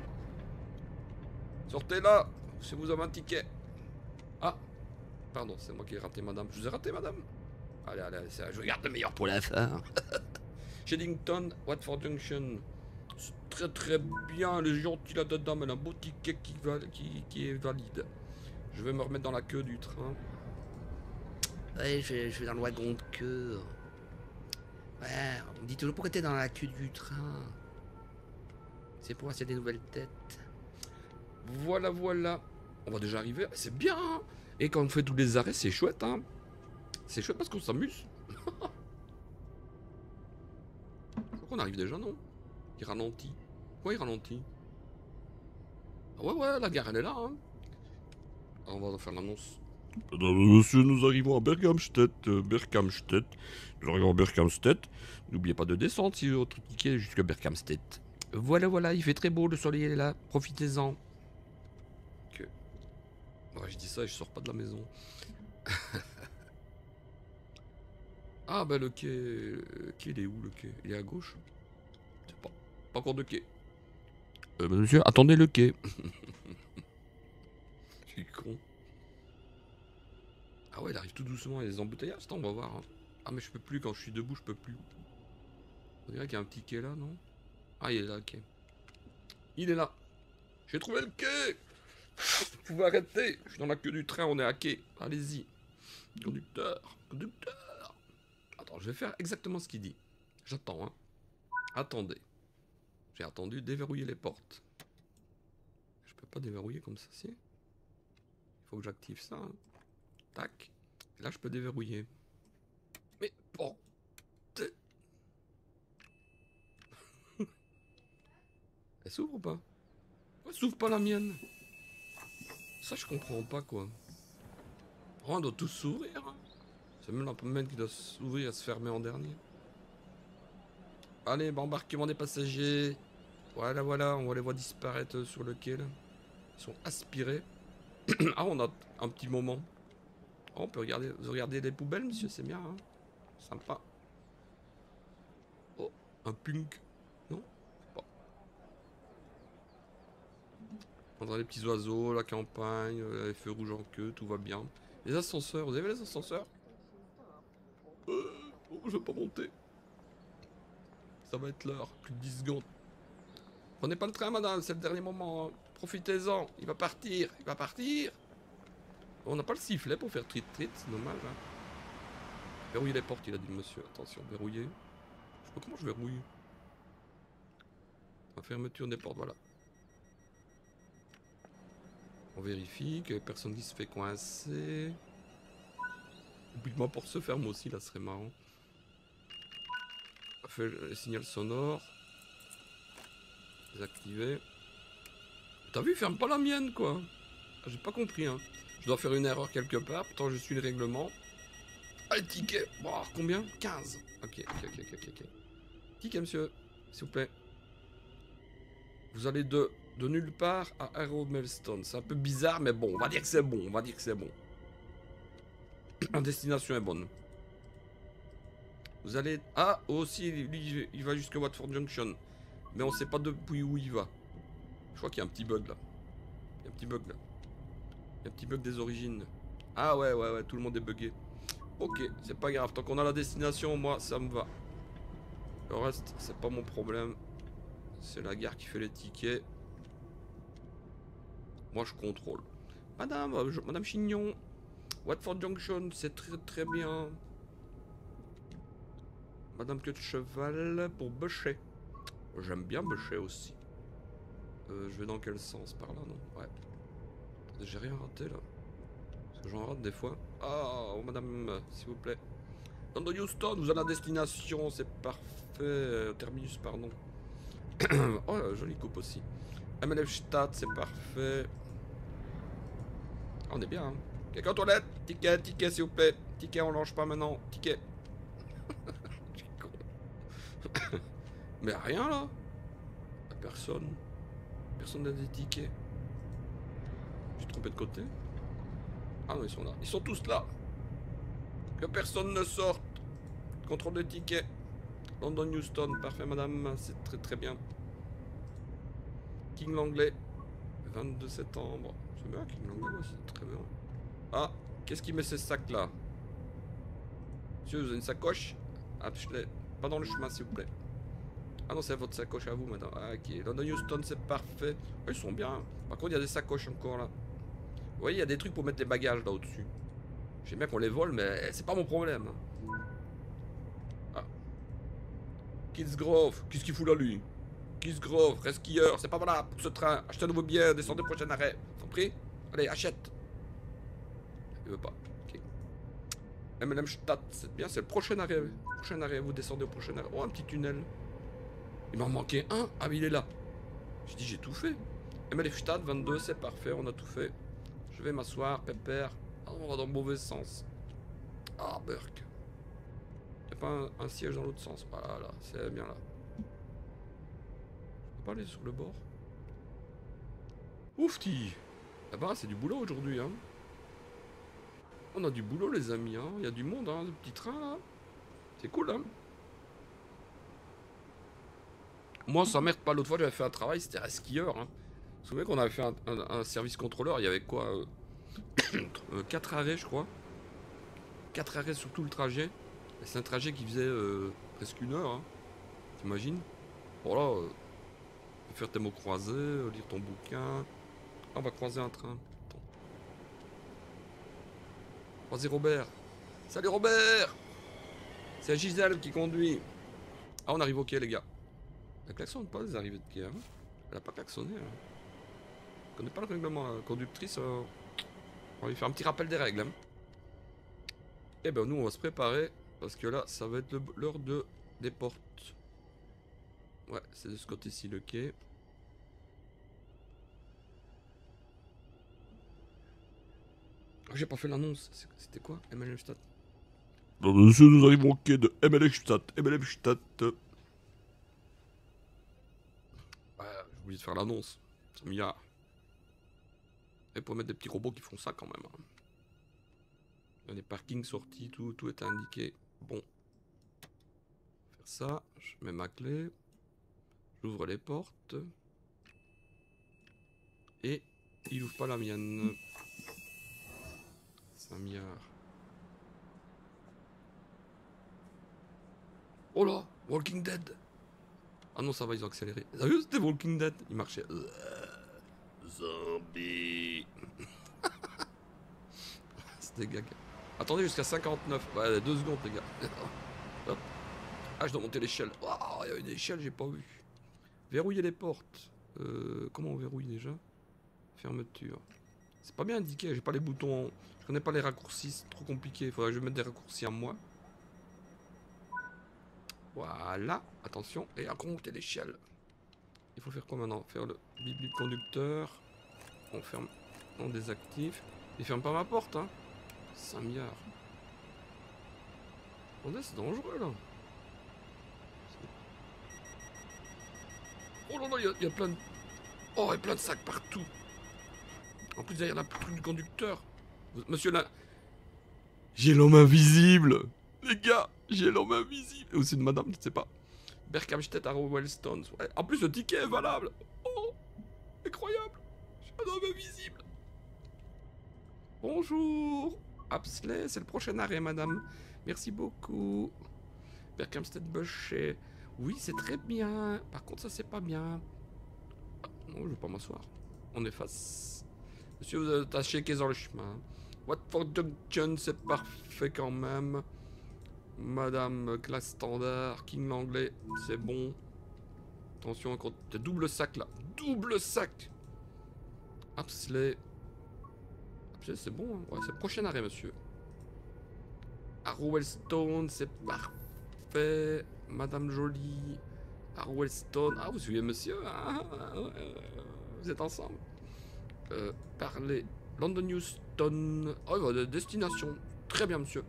Sortez là. Si vous avez un ticket. Ah. Pardon, c'est moi qui ai raté, madame. Je vous ai raté, madame. Allez, allez, allez. Je regarde le meilleur pour la fin. Sheddington, Watford Junction. C'est très très bien. Elle est gentille là-dedans. Elle a un beau ticket qui, va, qui, qui est valide. Je vais me remettre dans la queue du train. Ouais, je vais, je vais dans le wagon de queue. Ouais, on me dit toujours pourquoi t'es dans la queue du train. C'est pour voir s'il y a des nouvelles têtes. Voilà, voilà. On va déjà arriver. C'est bien, hein. Et quand on fait tous les arrêts, c'est chouette, hein. C'est chouette parce qu'on s'amuse. Je crois qu'on arrive déjà, non? Il ralentit. Pourquoi il ralentit? Ah ouais, ouais, la gare, elle est là, hein. Alors, on va faire l'annonce. Mesdames et messieurs, nous arrivons à Berkhamsted. Euh, Berkhamsted. Nous arrivons à Berkhamsted. N'oubliez pas de descendre si votre ticket est jusqu'à Berkhamsted. Voilà, voilà, il fait très beau, le soleil est là. Profitez-en. Que... Ouais, je dis ça et je sors pas de la maison. Ah, bah le quai... Le quai, il est où, le quai? Il est à gauche? Je sais pas. Pas encore de quai. Euh, monsieur, attendez le quai. Je suis con. Ah ouais, il arrive tout doucement, il y a des embouteillages. Attends, on va voir. Hein. Ah, mais je peux plus, quand je suis debout, je peux plus. On dirait qu'il y a un petit quai là, non? Ah, il est là, le quai. Il est là. J'ai trouvé le quai. Vous pouvez arrêter. Je suis dans la queue du train, on est à quai. Allez-y. Conducteur. Conducteur. Attends, je vais faire exactement ce qu'il dit. J'attends, hein. Attendez. J'ai attendu déverrouiller les portes. Je peux pas déverrouiller comme ça, si. Il faut que j'active ça. Hein. Tac. Et là, je peux déverrouiller. Mais bon. Elle s'ouvre ou pas? Pourquoi s'ouvre pas la mienne? Ça, je comprends pas, quoi. Oh, on doit tous s'ouvrir. Hein. C'est même la mienne qui doit s'ouvrir et se fermer en dernier. Allez, bah, embarquement des passagers. Voilà, voilà, on va les voir disparaître sur le quai, là. Ils sont aspirés. Ah, on a un petit moment. Oh, on peut regarder, vous regardez les poubelles, monsieur, c'est bien, hein. Sympa. Oh, un punk. Non? Pas. On a les petits oiseaux, la campagne, les feux rouges en queue, tout va bien. Les ascenseurs, vous avez les ascenseurs? euh, Oh, je vais pas monter. Ça va être l'heure, plus de dix secondes. Prenez pas le train, madame, c'est le dernier moment. Hein. Profitez-en, il va partir, il va partir. On n'a pas le sifflet pour faire trit-trit, c'est dommage. Hein. Verrouillez les portes, il a dit le monsieur. Attention, verrouiller. Je sais pas comment je verrouille. La fermeture des portes, voilà. On vérifie qu'il n'y ait personne qui se fait coincer. Et puis ma porte se ferme aussi, là, ce serait marrant. On fait le signal sonore. Désactiver. T'as vu, ferme pas la mienne, quoi. J'ai pas compris, hein. Je dois faire une erreur quelque part, pourtant je suis le règlement. Allez, ticket. Bon, alors, combien? quinze. Ok, ok, ok, ok, ok. Ticket, monsieur, s'il vous plaît. Vous allez de, de nulle part à Arrow Melstone. C'est un peu bizarre, mais bon, on va dire que c'est bon. On va dire que c'est bon. La destination est bonne. Vous allez... Ah, aussi, lui, il va jusqu'à Watford Junction. Mais on sait pas depuis où il va. Je crois qu'il y a un petit bug, là. Il y a un petit bug, là. Il y a un petit bug des origines. Ah ouais, ouais, ouais, tout le monde est bugué. Ok, c'est pas grave. Tant qu'on a la destination, moi, ça me va. Le reste, c'est pas mon problème. C'est la gare qui fait les tickets. Moi, je contrôle. Madame, euh, je, Madame Chignon. Watford Junction, c'est très très bien. Madame Queue de Cheval pour Bechet. J'aime bien Bechet aussi. Euh, je vais dans quel sens? Par là, non? Ouais. J'ai rien raté là. Parce que j'en rate des fois. Ah, oh, madame, s'il vous plaît. London Euston, vous avez la destination, c'est parfait. Terminus, pardon. Oh, la jolie coupe aussi. M L F Stadt, c'est parfait. Ah, on est bien, hein. Quelqu'un aux toilettes? Ticket, ticket, s'il vous plaît. Ticket, on lâche pas maintenant. Ticket. Je suis con. Mais rien là. Personne. Personne n'a des tickets. J'ai trompé de côté. Ah non, ils sont là. Ils sont tous là. Que personne ne sorte. Contrôle des tickets. London Euston. Parfait, madame. C'est très très bien. King Langley. vingt-deux septembre. C'est bien, King Langley. Ouais, c'est très bien. Ah, qu'est-ce qui met ces sacs là? Monsieur, vous avez une sacoche? Ah, je l'ai. Pas dans le chemin, s'il vous plaît. Ah non, c'est votre sacoche à vous, madame. Ah, ok. London Euston, c'est parfait. Ah, ils sont bien. Par contre, il y a des sacoches encore là. Vous voyez, il y a des trucs pour mettre les bagages là au-dessus. J'aime bien qu'on les vole, mais c'est pas mon problème. Ah. Kidsgrove, qu'est-ce qu'il fout là lui? Kidsgrove, reste skieur, c'est pas valable pour ce train. Achetez un nouveau billet, descendez au prochain arrêt. Compris? Allez, achète. Il veut pas. Ok. M L M Stadt, c'est bien, c'est le prochain arrêt. Prochain arrêt, vous descendez au prochain arrêt. Oh, un petit tunnel. Il m'en manquait un. Ah, mais il est là. J'ai dit, j'ai tout fait. M L M Stadt, vingt-deux, c'est parfait, on a tout fait. Je vais m'asseoir, pépère. Ah, on va dans le mauvais sens. Ah, Burk. Il n'y a pas un, un siège dans l'autre sens. Voilà, c'est bien là. On peut pas aller sur le bord. Oufti. Ah bah, c'est du boulot aujourd'hui, hein. On a du boulot, les amis, hein. Il y a du monde, hein. Le petit train, là. C'est cool, hein. Moi, ça m'emmerde pas. L'autre fois, j'avais fait un travail, c'était un skieur, hein. Vous vous souvenez qu'on avait fait un, un, un service contrôleur. Il y avait quoi euh, quatre arrêts, je crois. quatre arrêts sur tout le trajet. C'est un trajet qui faisait euh, presque une heure, hein. T'imagines? Voilà. Euh, faire tes mots croisés, euh, lire ton bouquin. Ah, on va croiser un train. Attends. Croiser Robert. Salut Robert! C'est Gisèle qui conduit. Ah, on arrive au quai, les gars. Elle klaxonne pas les arrivées de quai, hein. Elle a pas klaxonné, hein. Elle connaît pas le règlement, la conductrice. Euh... On va lui faire un petit rappel des règles, hein. Et ben, nous, on va se préparer. Parce que là, ça va être l'heure de... des portes. Ouais, c'est de ce côté-ci, le quai. Oh, j'ai pas fait l'annonce. C'était quoi? M L M Stadt. Non, monsieur, nous arrivons au quai de M L M Stadt. M L M Stadt. Ouais, j'ai oublié de faire l'annonce. C'est milliard. Et pour mettre des petits robots qui font ça quand même. Hein. Il y a des parkings sortis, tout, tout est indiqué. Bon. Faire ça. Je mets ma clé. J'ouvre les portes. Et il ouvre pas la mienne. C'est un milliard. Oh là, Walking Dead. Ah non, ça va, ils ont accéléré. T'as vu, c'était Walking Dead. Il marchait. Zombie. C'était gaga. Attendez jusqu'à cinquante-neuf. Ouais, deux secondes, les gars. Hop. Ah, je dois monter l'échelle. Oh, il y a une échelle, j'ai pas vu. Verrouiller les portes. Euh, comment on verrouille déjà? Fermeture. C'est pas bien indiqué, j'ai pas les boutons. Je connais pas les raccourcis, c'est trop compliqué. Faudrait que je mette des raccourcis à moi. Voilà, attention. Et à monter l'échelle. Il faut faire quoi maintenant? Faire le bip bip conducteur. On ferme, on désactive. Il ferme pas ma porte, hein. cinq milliards. Attendez, c'est dangereux là. Oh là là, il y, y a plein de... Oh, il y a plein de sacs partout. En plus, derrière la truc du conducteur. Monsieur là... J'ai l'homme invisible. Les gars, j'ai l'homme invisible. Et aussi de madame, je sais pas. Berkhamsted à Wellstones. Ouais. En plus, le ticket est valable. Oh, incroyable. J'ai un homme invisible. Bonjour. Apsley, c'est le prochain arrêt, madame. Merci beaucoup. Berkhamsted Boucher. Oui, c'est très bien. Par contre, ça, c'est pas bien. Ah, non, je vais pas m'asseoir. On efface. Monsieur, vous êtes attaché qui est dans le chemin. Watford Junction, c'est parfait quand même. Madame, classe standard. King l'anglais, c'est bon. Attention, encore double sac là. Double sac. Apsley. Apsley, c'est bon. Hein. Ouais, c'est le prochain arrêt, monsieur. Arrowellstone, c'est parfait. Madame Jolie. Arrowellstone. Ah, vous suivez monsieur hein. Vous êtes ensemble. Euh, parler. London Euston. Oh, de destination. Très bien, monsieur.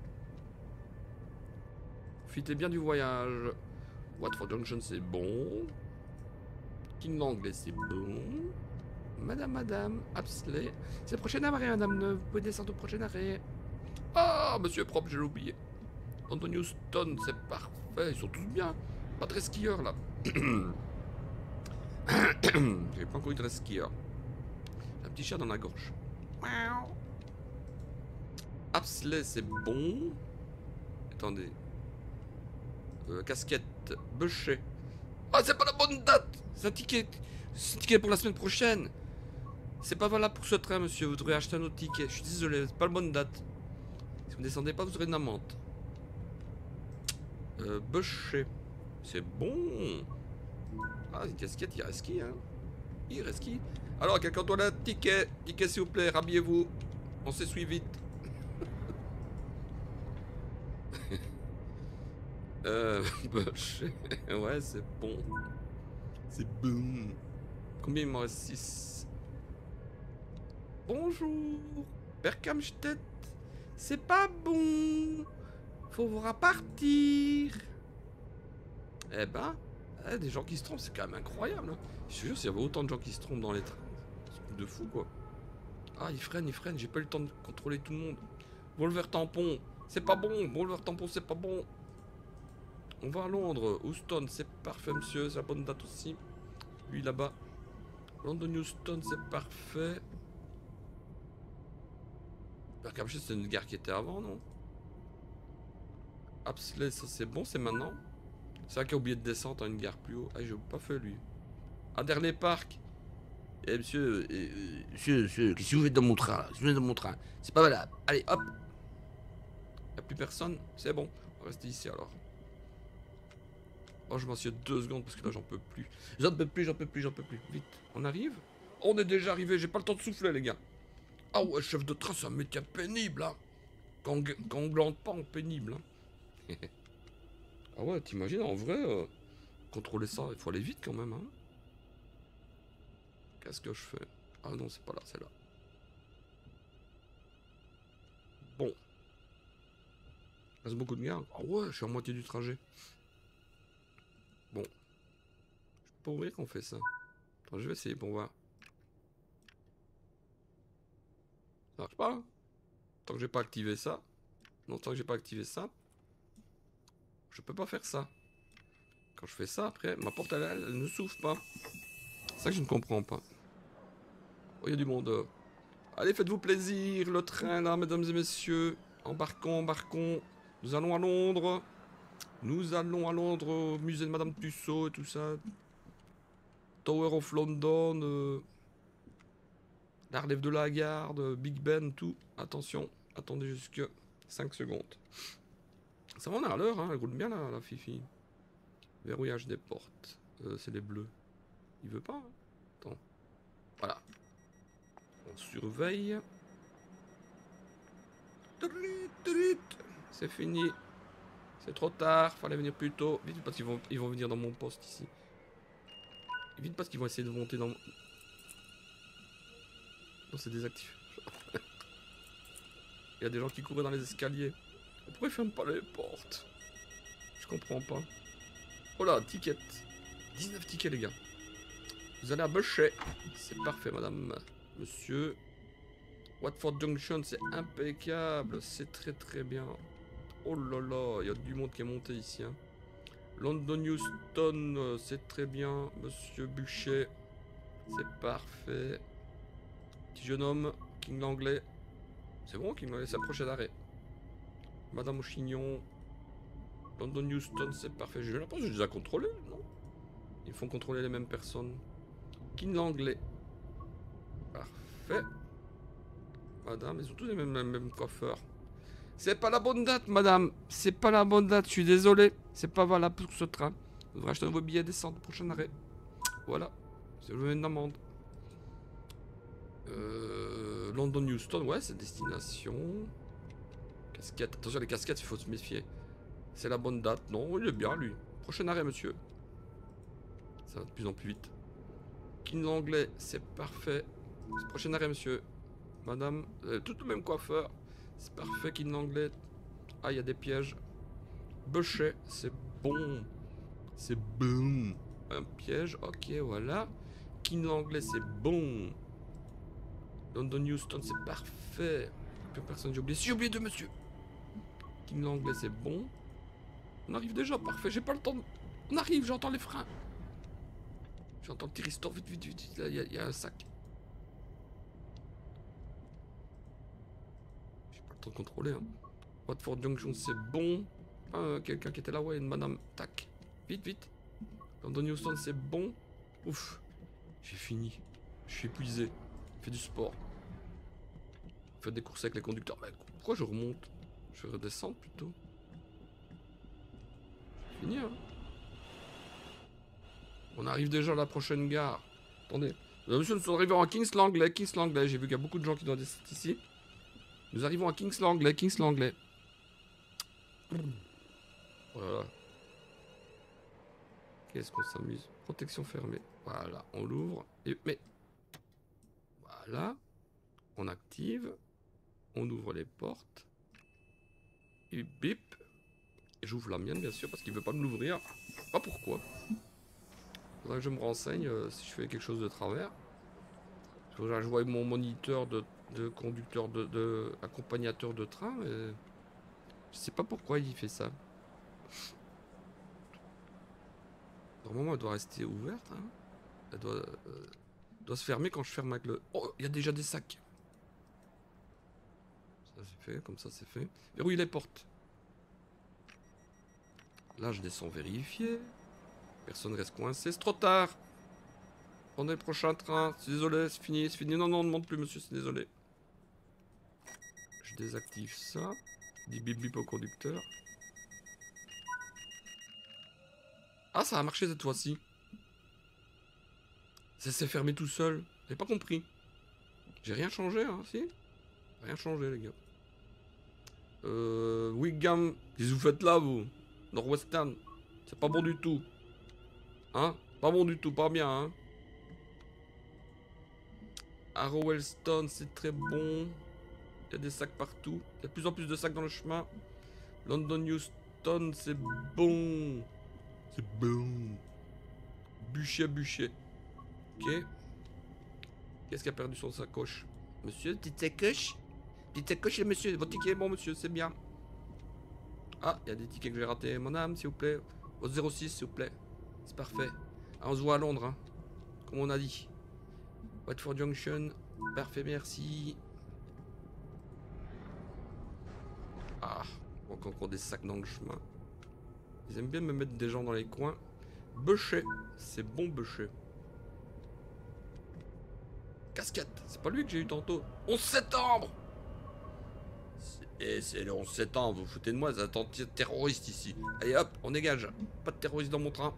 Profitez bien du voyage. Watford Junction, c'est bon. King l'anglais, c'est bon. Madame, madame, Apsley. C'est le prochain arrêt, madame Neuve. Vous pouvez descendre au prochain arrêt. Ah, monsieur est propre, j'ai oublié. London Euston, c'est parfait. Ils sont tous bien. Pas très skieurs, là. J'ai pas encore eu de skieur. Un petit chat dans la gorge. Apsley, c'est bon. Attendez. Euh, casquette. Boucher. Ah, c'est pas la bonne date. C'est un ticket. C'est un ticket pour la semaine prochaine. C'est pas valable pour ce train, monsieur. Vous devrez acheter un autre ticket. Je suis désolé, c'est pas la bonne date. Si vous ne descendez pas, vous aurez une amende. Euh, bûcher. C'est bon. Ah, une casquette, il reste qui, hein? Il reste qui? Alors, quelqu'un doit un ticket. Ticket, s'il vous plaît, rhabillez-vous. On s'essuie vite. euh, bûcher. Ouais, c'est bon. C'est bon. Combien il m'en reste? Six. Bonjour. Berkamstedt. C'est pas bon. Faut vous repartir. Eh ben, eh, des gens qui se trompent, c'est quand même incroyable. Hein. Je suis sûr, s'il y avait autant de gens qui se trompent dans les trains, c'est de fou quoi. Ah, ils freinent, ils freinent, j'ai pas eu le temps de contrôler tout le monde. Volver tampon, c'est pas bon. Volver tampon, c'est pas bon. On va à Londres, Houston, c'est parfait, monsieur, c'est la bonne date aussi. Lui là-bas. London, Houston, c'est parfait. Berkhamsted, c'est une gare qui était avant, non? Apsley, ça c'est bon, c'est maintenant. C'est vrai qu'il a oublié de descendre à une gare plus haut. Ah, j'ai pas fait lui. Adderley Park. Eh monsieur, euh, euh, monsieur, monsieur, qu'est-ce que vous faites dans mon train là? Qu'est-ce que vous faites dans mon train? C'est pas valable. Allez, hop. Y'a plus personne? C'est bon. On va rester ici alors. Oh, je m'en suis deux secondes parce que là j'en peux plus. J'en peux plus, j'en peux plus, j'en peux plus. Vite, on arrive? Oh, on est déjà arrivé, j'ai pas le temps de souffler les gars. Ah ouais, chef de train, c'est un métier pénible hein. Quand, quand on glande pas en pénible hein. Ah ouais, t'imagines, en vrai, euh, contrôler ça, il faut aller vite quand même, hein. Qu'est-ce que je fais? Ah non, c'est pas là, c'est là. Bon. Il reste beaucoup de gare. Ah ouais, je suis à moitié du trajet. Bon. Je peux ouvrir qu'on fait ça. Attends, je vais essayer pour voir. Ça marche pas, hein. Tant que j'ai pas activé ça. Non, tant que j'ai pas activé ça. Je peux pas faire ça. Quand je fais ça, après, ma porte, elle, elle, elle ne s'ouvre pas. C'est ça que je ne comprends pas. Oh, il y a du monde. Allez, faites-vous plaisir. Le train, là, mesdames et messieurs. Embarquons, embarquons. Nous allons à Londres. Nous allons à Londres, au musée de Madame Tussaud et tout ça. Tower of London. Euh, la relève de la garde. Big Ben, tout. Attention. Attendez jusque cinq secondes. Ça va, on est à l'heure, hein. Elle roule bien, là, la Fifi. Verrouillage des portes. Euh, c'est les bleus. Il veut pas, hein. Attends. Voilà. On surveille. C'est fini. C'est trop tard. Fallait venir plus tôt. Vite parce qu'ils vont, ils vont venir dans mon poste ici. Vite parce qu'ils vont essayer de monter dans mon... Non, c'est désactivé. Il y a des gens qui couraient dans les escaliers. Pourquoi ils ferment pas les portes? Je comprends pas. Oh là, ticket. dix-neuf tickets, les gars. Vous allez à Bûcher. C'est parfait, madame. Monsieur. Watford Junction, c'est impeccable. C'est très très bien. Oh là là, il y a du monde qui est monté ici. Hein. London Euston, c'est très bien. Monsieur Bûcher. C'est parfait. Petit jeune homme. King l'anglais. C'est bon, King l'anglais, c'est le prochain arrêt. Madame au chignon. London Euston, c'est parfait. J'ai l'impression que j'ai déjà contrôlé, non? Ils font contrôler les mêmes personnes. King l'anglais. Parfait. Madame, ils ont tous les mêmes, mêmes, mêmes coiffeurs. C'est pas la bonne date, madame. C'est pas la bonne date, je suis désolé. C'est pas valable pour ce train. Vous devrez acheter un nouveau billet descente, prochain arrêt. Voilà. C'est une amende. Euh, London Euston, ouais, c'est destination. Casquette. Attention, les casquettes, il faut se méfier. C'est la bonne date. Non, il est bien, lui. Prochain arrêt, monsieur. Ça va de plus en plus vite. King l'anglais, c'est parfait. Prochain arrêt, monsieur. Madame, euh, tout le même coiffeur. C'est parfait, King l'anglais. Ah, il y a des pièges. Bûcher, c'est bon. C'est bon. Un piège, ok, voilà. King l'anglais, c'est bon. London Euston, c'est parfait. Plus personne, j'ai oublié. Si, j'ai oublié deux, monsieur. King l'anglais, c'est bon. On arrive déjà, parfait. J'ai pas le temps de... On arrive, j'entends les freins. J'entends le tiristor, vite, vite, vite, vite. Là, il y, y a un sac. J'ai pas le temps de contrôler, hein. Watford Junction, c'est bon. Ah, quelqu'un qui était là, ouais, une madame. Tac. Vite, vite. London Euston, c'est bon. Ouf. J'ai fini. Je suis épuisé. Fais du sport. Fais des courses avec les conducteurs. Mais pourquoi je remonte? Je vais redescendre plutôt. C'est fini, hein. On arrive déjà à la prochaine gare. Attendez. Monsieur, nous sommes arrivés à Kings Langley. Kings Langley. J'ai vu qu'il y a beaucoup de gens qui doivent être ici. Nous arrivons à Kings Langley. Kings Langley. Voilà. Qu'est-ce qu'on s'amuse? Protection fermée. Voilà. On l'ouvre. Et... Mais... Voilà. On active. On ouvre les portes. Et bip. Et j'ouvre la mienne, bien sûr, parce qu'il veut pas me l'ouvrir. Pas pourquoi. Faudrait que je me renseigne euh, si je fais quelque chose de travers. Faudrait que je voie mon moniteur de, de conducteur de, de accompagnateur de train. Mais je sais pas pourquoi il fait ça. Normalement, elle doit rester ouverte. Hein. Elle doit, euh, doit se fermer quand je ferme avec le... Oh, il y a déjà des sacs. Ça c'est fait, comme ça c'est fait. Verrouille les portes. Là, je descends vérifier. Personne reste coincé. C'est trop tard. Prenez le prochain train. C'est désolé, c'est fini, c'est fini. Non, non, on ne monte plus, monsieur, c'est désolé. Je désactive ça. Dis bip bip au conducteur. Ah, ça a marché cette fois-ci. Ça s'est fermé tout seul. J'ai pas compris. J'ai rien changé, hein, si? Rien changé, les gars. Euh... Wigham, qu'est-ce que vous faites là, vous? Northwestern. C'est pas bon du tout. Hein? Pas bon du tout, pas bien, hein? Arrowellstone, c'est très bon. Il y a des sacs partout. Il y a de plus en plus de sacs dans le chemin. London Euston, c'est bon. C'est bon. Bûcher, bûcher. Ok. Qu'est-ce qui a perdu son sacoche? Monsieur, petite sacoche? Petite sacoche, monsieur. Votre ticket est bon, monsieur, c'est bien. Ah, il y a des tickets que j'ai ratés. Mon âme, s'il vous plaît. Au zéro six, s'il vous plaît. C'est parfait. Ah, on se voit à Londres, hein. Comme on a dit. Watford Junction. Parfait, merci. Ah, donc encore des sacs dans le chemin. Ils aiment bien me mettre des gens dans les coins. Bûcher, c'est bon bûcher. Casquette, c'est pas lui que j'ai eu tantôt. onze septembre. Et c'est le onze septembre, vous vous foutez de moi, c'est un terroriste ici. Allez hop, on dégage. Pas de terroriste dans mon train.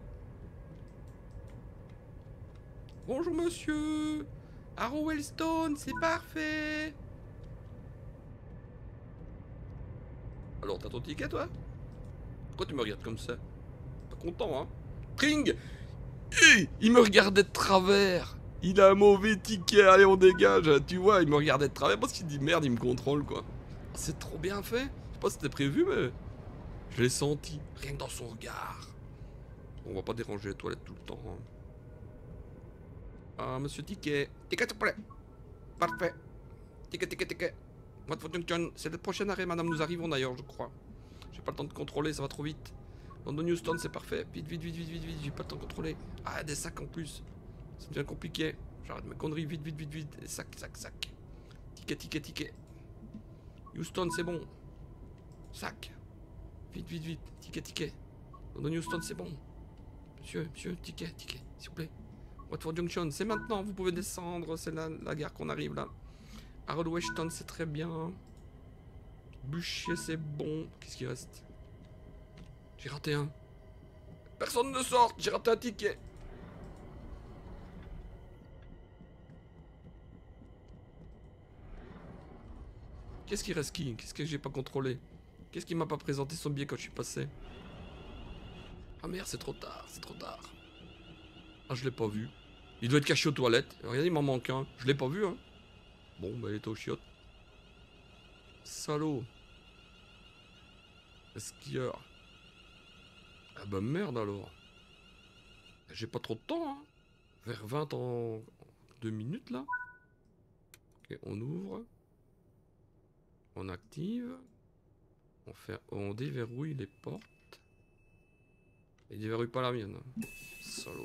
Bonjour monsieur. Arrowellstone, c'est parfait. Alors, t'as ton ticket, toi? Pourquoi tu me regardes comme ça? Pas content, hein? Tring! Il me regardait de travers. Il a un mauvais ticket, allez, on dégage. Tu vois, il me regardait de travers parce qu'il dit merde, il me contrôle, quoi. C'est trop bien fait. Je sais pas si c'était prévu, mais je l'ai senti. Rien que dans son regard. On va pas déranger les toilettes tout le temps. Hein. Ah, monsieur Ticket. Ticket, s'il vous plaît. Parfait. Ticket, ticket, ticket. Watford Junction, c'est le prochain arrêt, madame. Nous arrivons d'ailleurs, je crois. J'ai pas le temps de contrôler, ça va trop vite. London Euston, c'est parfait. Vite, vite, vite, vite, vite, vite. J'ai pas le temps de contrôler. Ah, des sacs en plus. Ça devient compliqué. J'arrête mes conneries. Vite, vite, vite, vite. Des sacs, sacs, sacs. Ticket, ticket, ticket. Euston, c'est bon. Sac. Vite, vite, vite. Ticket, ticket. London Euston, c'est bon. Monsieur, monsieur, ticket, ticket, s'il vous plaît. Watford Junction, c'est maintenant. Vous pouvez descendre. C'est la, la gare qu'on arrive là. Arrowellstone, c'est très bien. Bûcher, c'est bon. Qu'est-ce qui reste? J'ai raté un. Personne ne sort. J'ai raté un ticket. Qu'est-ce qui reste qui? Qu'est-ce que j'ai pas contrôlé? Qu'est-ce qui m'a pas présenté son billet quand je suis passé? Ah merde, c'est trop tard. C'est trop tard. Ah, je l'ai pas vu. Il doit être caché aux toilettes. Regardez, il m'en manque un. Je l'ai pas vu, hein. Bon, bah, il est au chiottes. Salaud. Skieur. Ah bah merde alors. J'ai pas trop de temps, hein. Vers vingt en deux minutes, là. Ok, on ouvre. On active. On, fait... on déverrouille les portes. Il déverrouille pas la mienne. Hein. Salaud.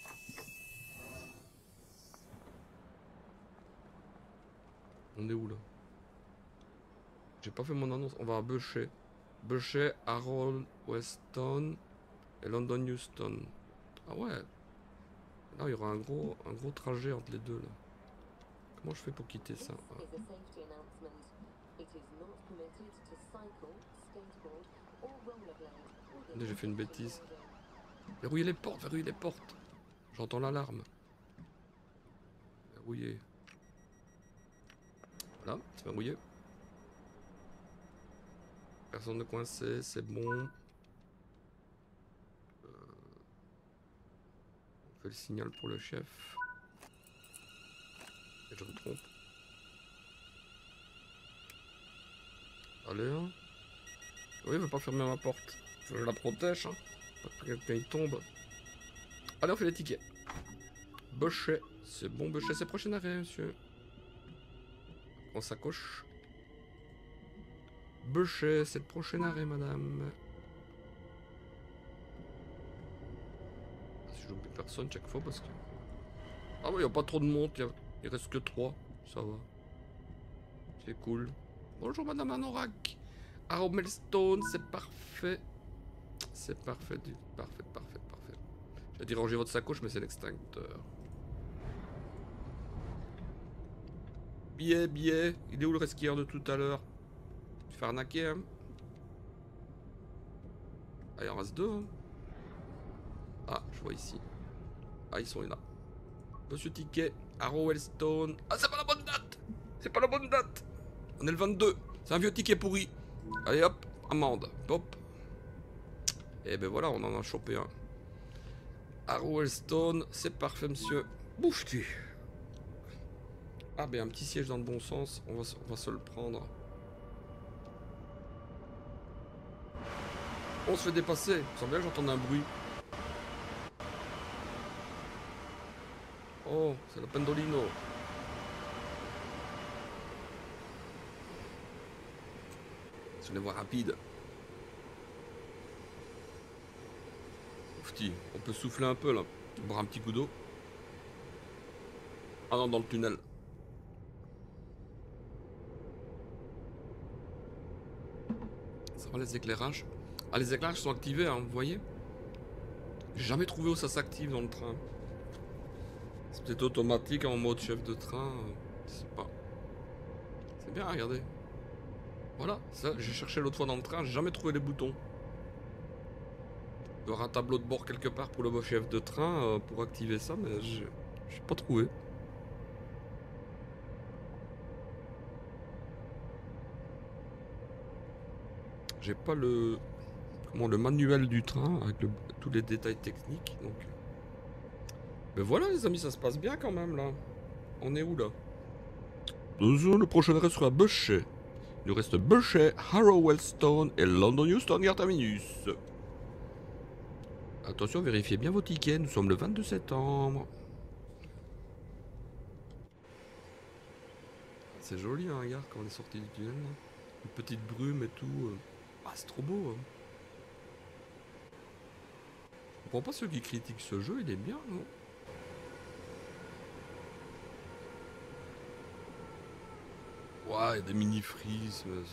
On est où là? J'ai pas fait mon annonce. On va à Bûcher. Bûcher, Arrowellstone et London Euston. Ah ouais. Là il y aura un gros, un gros trajet entre les deux là. Comment je fais pour quitter ça? J'ai fait une bêtise. Verrouillez les portes, verrouillez les portes. J'entends l'alarme. Verrouillé. Voilà, c'est verrouillé. Personne ne coincé, c'est bon. Euh, on fait le signal pour le chef. Et je me trompe. Allez, hein. Oui, il veut pas fermer ma porte. Faut que je la protège, hein. Pas que quelqu'un il tombe. Allez, on fait les tickets. Bochet. C'est bon, Bochet, c'est prochain arrêt, monsieur. On s'accroche. Bochet, c'est le prochain arrêt, madame. Si j'oublie personne chaque fois parce que... Ah oui, il n'y a pas trop de monde, il, y a... il reste que trois. Ça va. C'est cool. Bonjour, madame Anorak. Arrow Melstone, c'est parfait. C'est parfait, du... parfait, parfait, parfait. J'ai dit ranger votre sacoche, mais c'est l'extincteur. Billet, billet. Il est où le resquilleur de tout à l'heure? Tu fais arnaquer, hein? Ah, il en reste deux, hein? Ah, je vois ici. Ah, ils sont là. Monsieur Ticket, Arrow Wellstone. Ah, c'est pas la bonne date! C'est pas la bonne date! On est le vingt-deux. C'est un vieux ticket pourri. Allez hop, amende. Hop. Et ben voilà, on en a chopé un. Arrow Wellstone, c'est parfait, monsieur. Bouge-tu. Ah, ben un petit siège dans le bon sens. On va, on va se le prendre. On se fait dépasser. Il semblait que j'entendais un bruit. Oh, c'est le Pendolino. Je les vois rapide. Oufti, on peut souffler un peu là. Boire un petit coup d'eau. Ah non, dans le tunnel. Ça va les éclairages. Ah, les éclairages sont activés, hein, vous voyez. J'ai jamais trouvé où ça s'active dans le train. C'est peut-être automatique en mode chef de train. Je sais pas. C'est bien, regardez. Voilà, ça, j'ai cherché l'autre fois dans le train, j'ai jamais trouvé les boutons. Il y aura un tableau de bord quelque part pour le chef de train euh, pour activer ça, mais j'ai pas trouvé. J'ai pas le comment le manuel du train avec le, tous les détails techniques, donc. Mais voilà les amis, ça se passe bien quand même là. On est où là? Le prochain arrêt sera Bochet. Il nous reste Bochet, Harrow Wellstone et London Euston Gare Terminus. Attention, vérifiez bien vos tickets, nous sommes le vingt-deux septembre. C'est joli hein, regarde quand on est sorti du tunnel là. Une petite brume et tout. Ah, c'est trop beau hein. Je comprends pas ceux qui critiquent ce jeu, il est bien non? Ouais, il y a des mini-frises. Mais...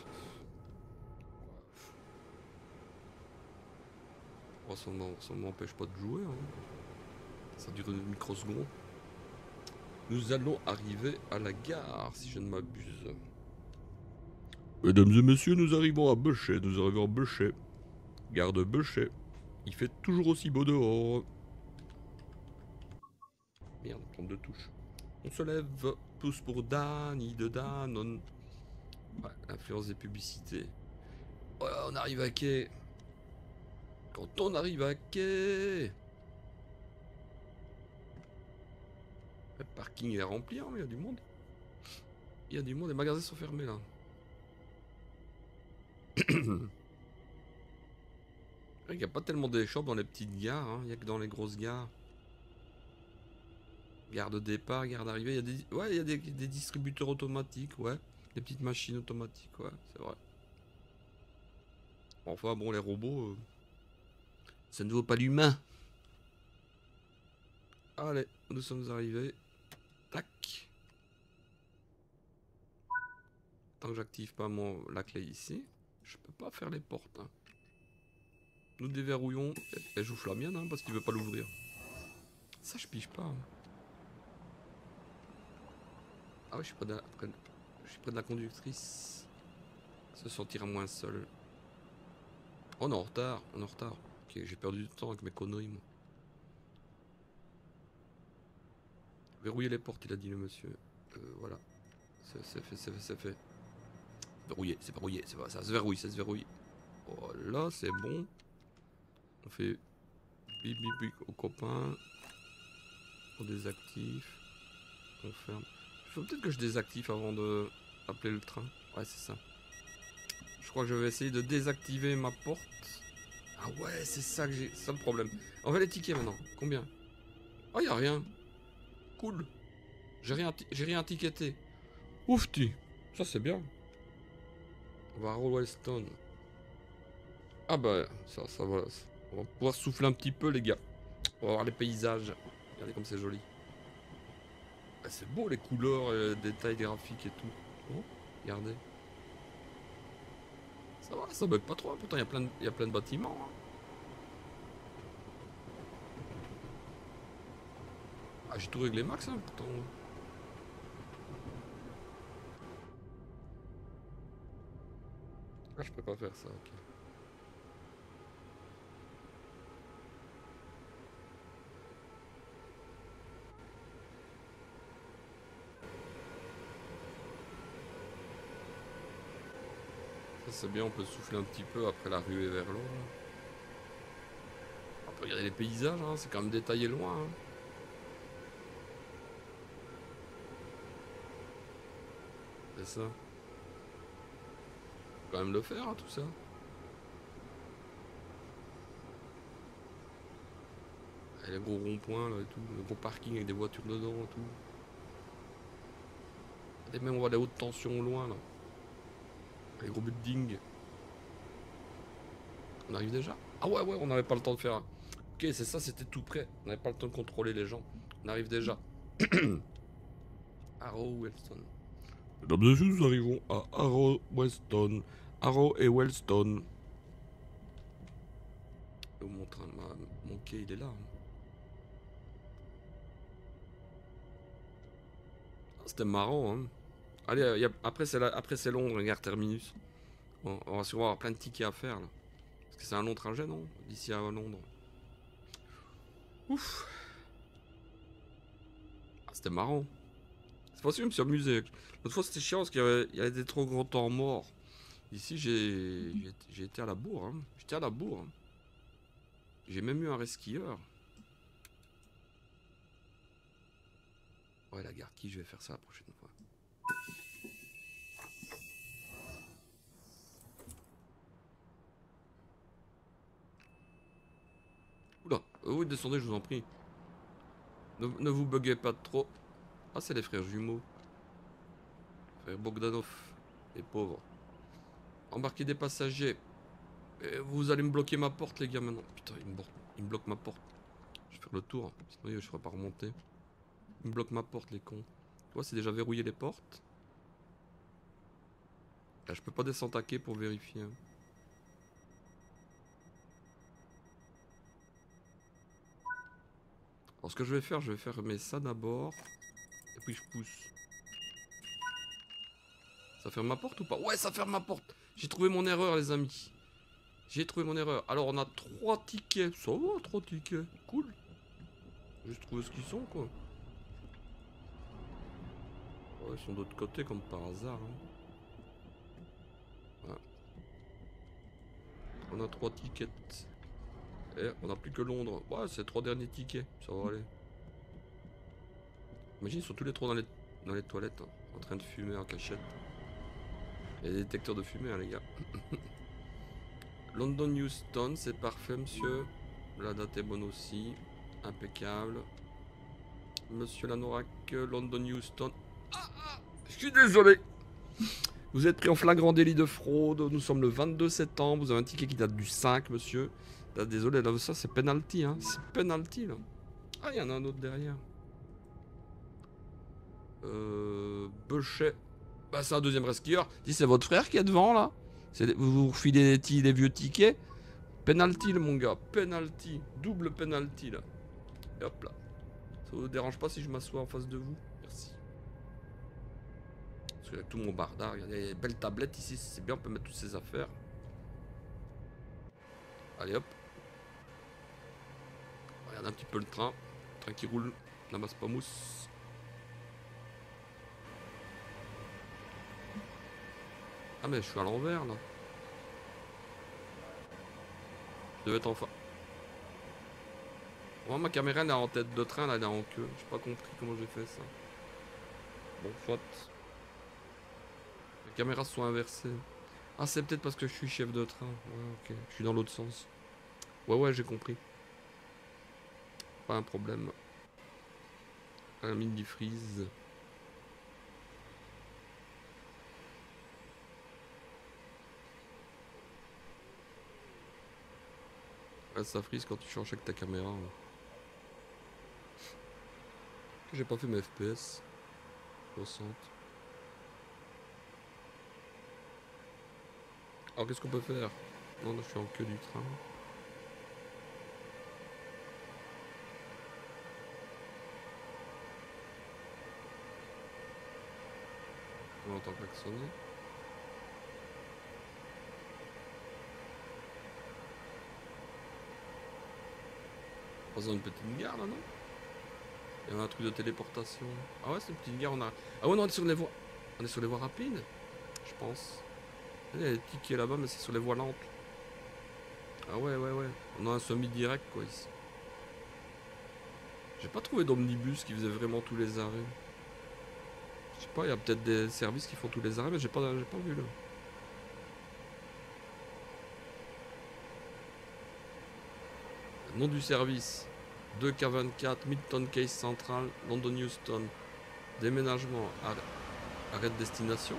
Oh, ça ne m'empêche pas de jouer. Hein. Ça dure une microseconde. Nous allons arriver à la gare, si je ne m'abuse. Mesdames et messieurs, nous arrivons à Bochet. Nous arrivons à Bochet. Gare de Bochet. Il fait toujours aussi beau dehors. Merde, trente-deux touches. On se lève. Pouce pour Danny de Danone. Ouais, l'influence des publicités. Ouais, on arrive à quai. Quand on arrive à quai. Le parking est rempli, hein, il y a du monde. Il y a du monde, les magasins sont fermés là. Il n'y a pas tellement de shops dans les petites gares, hein. Il n'y a que dans les grosses gares. Gare de départ, gare d'arrivée, il y a des, ouais, il y a des, des distributeurs automatiques, ouais. Des petites machines automatiques, ouais, c'est vrai. Enfin bon, les robots, euh, ça ne vaut pas l'humain. Allez, nous sommes arrivés. Tac. Tant que j'active pas mon, la clé ici, je peux pas faire les portes. Hein. Nous déverrouillons. Elle joue la mienne hein, parce qu'il veut pas l'ouvrir. Ça je pige pas. Hein. Ah ouais, je suis près de la, près de- je suis près de la conductrice. Se sentira moins seul. Oh, on est en retard, on est en retard. Ok, j'ai perdu du temps avec mes conneries, moi. Verrouiller les portes, il a dit le monsieur. Euh, voilà. C'est fait, c'est fait, c'est fait. Verrouiller, c'est verrouillé, c'est ça se verrouille, ça se verrouille. Voilà, c'est bon. On fait bip bip bip aux copains. On désactive. On ferme. Il faut peut-être que je désactive avant de appeler le train. Ouais, c'est ça. Je crois que je vais essayer de désactiver ma porte. Ah ouais, c'est ça que j'ai. C'est ça le problème. On va les tickets maintenant. Combien? Oh, y a rien. Cool. J'ai rien, j'ai rien ticketé. Ouf, tu. Ça, c'est bien. On va à Rollwellstone. Ah bah, ça, ça va. On va pouvoir souffler un petit peu, les gars. On va voir les paysages. Regardez comme c'est joli. Ah, c'est beau, les couleurs, les détails graphiques et tout. Oh, regardez. Ça va, ça bug pas trop. Pourtant, il y a plein de, il y a plein de bâtiments. Hein. Ah, j'ai tout réglé max, hein, pourtant. Ah, je peux pas faire ça, ok. Ça, c'est bien, on peut souffler un petit peu après la ruée vers l'eau. On peut regarder les paysages, hein, c'est quand même détaillé loin. Hein. C'est ça. Faut quand même le faire, hein, tout ça. Et les gros ronds-points, là, et tout. Le gros parking avec des voitures dedans, et tout. Et même, on voit des hautes tensions au loin, là. Les gros buildings. On arrive déjà? Ah ouais, ouais, on n'avait pas le temps de faire. Ok, c'est ça, c'était tout près. On n'avait pas le temps de contrôler les gens. On arrive déjà. Arrow-Wellstone. Mesdames et messieurs, nous arrivons à Arrow-Wellstone. Arrow et Wellstone. Oh, mon train, ma, mon quai, il est là. Hein. C'était marrant, hein. Allez, y a, après c'est Londres, gare terminus. Bon, on va sûrement avoir plein de tickets à faire, là. Parce que c'est un long trajet, non? D'ici à Londres. Ouf. Ah, c'était marrant. C'est pas sûr, je me suis amusé. L'autre fois, c'était chiant parce qu'il y avait, il y avait des trop grands temps morts. Ici, j'ai j'ai été à la bourre. Hein. J'étais à la bourre. Hein. J'ai même eu un resquilleur. Ouais, la gare qui, je vais faire ça la prochaine fois. Oula, oui, descendez, je vous en prie. Ne, ne vous buguez pas trop. Ah, c'est les frères jumeaux. Frère Bogdanov, les pauvres. Embarquez des passagers. Et vous allez me bloquer ma porte, les gars, maintenant. Putain, il me, il me bloque ma porte. Je vais faire le tour. Sinon, je ne ferai pas remonter. Il me bloque ma porte, les cons. Tu vois, c'est déjà verrouillé les portes. Là, je peux pas descendre à quai pour vérifier. Hein. Alors, ce que je vais faire, je vais fermer ça d'abord. Et puis, je pousse. Ça ferme ma porte ou pas? Ouais, ça ferme ma porte. J'ai trouvé mon erreur, les amis. J'ai trouvé mon erreur. Alors, on a trois tickets. Ça va, trois tickets. Cool. Juste trouver ce qu'ils sont, quoi. Ouais, ils sont de l'autre côté, comme par hasard. Hein. Ouais. On a trois tickets. Et on n'a plus que Londres. Ouais, c'est les trois derniers tickets. Ça va aller. Imagine, ils sont tous les trois dans les, dans les toilettes. Hein, en train de fumer en cachette. Il y a des détecteurs de fumée, hein, les gars. London Euston, c'est parfait, monsieur. La date est bonne aussi. Impeccable. Monsieur Lanorak, London Euston. Ah, ah, je suis désolé. Vous êtes pris en flagrant délit de fraude. Nous sommes le vingt-deux septembre. Vous avez un ticket qui date du cinq, monsieur. Là, désolé, là, ça, c'est penalty. Hein. C'est penalty, là. Ah, il y en a un autre derrière. Euh. Bechet. Bah, c'est un deuxième resquilleur. Si c'est votre frère qui est devant, là. Vous vous refilez des, des vieux tickets. Penalty, mon gars. Penalty. Double penalty, là. Et hop là. Ça vous dérange pas si je m'assois en face de vous? Merci. Parce que tout mon bardard, il y a des belles tablettes ici, c'est bien, on peut mettre toutes ces affaires. Allez hop. Regarde un petit peu le train. Le train qui roule, n'amasse pas mousse. Ah mais je suis à l'envers là. Je devais être en fa... Moi ma caméra elle est en tête de train, là elle est en queue. J'ai pas compris comment j'ai fait ça. Bon, soit. Les caméras sont inversées. Ah c'est peut-être parce que je suis chef de train. Ouais ok, je suis dans l'autre sens. Ouais ouais j'ai compris. Pas un problème. Un mini freeze. Ouais, ça freeze quand tu changes avec ta caméra. Ouais. J'ai pas fait mes F P S. soixante. Alors qu'est-ce qu'on peut faire? Non, là je suis en queue du train. On entend klaxonner. Pas dans une petite gare là, non? Il y a un truc de téléportation. Ah ouais, c'est une petite gare, on a... Ah ouais, non, on est sur les voies... On est sur les voies rapides, je pense. Il y a des petits qui est là-bas, mais c'est sur les voies lentes. Ah ouais, ouais, ouais. On a un semi-direct, quoi, ici. J'ai pas trouvé d'omnibus qui faisait vraiment tous les arrêts. Je sais pas, il y a peut-être des services qui font tous les arrêts, mais j'ai pas, j'ai pas vu, là. Nom du service. deux K vingt-quatre, Milton Keynes Central, London Euston. Déménagement, arrêt, arrêt de destination.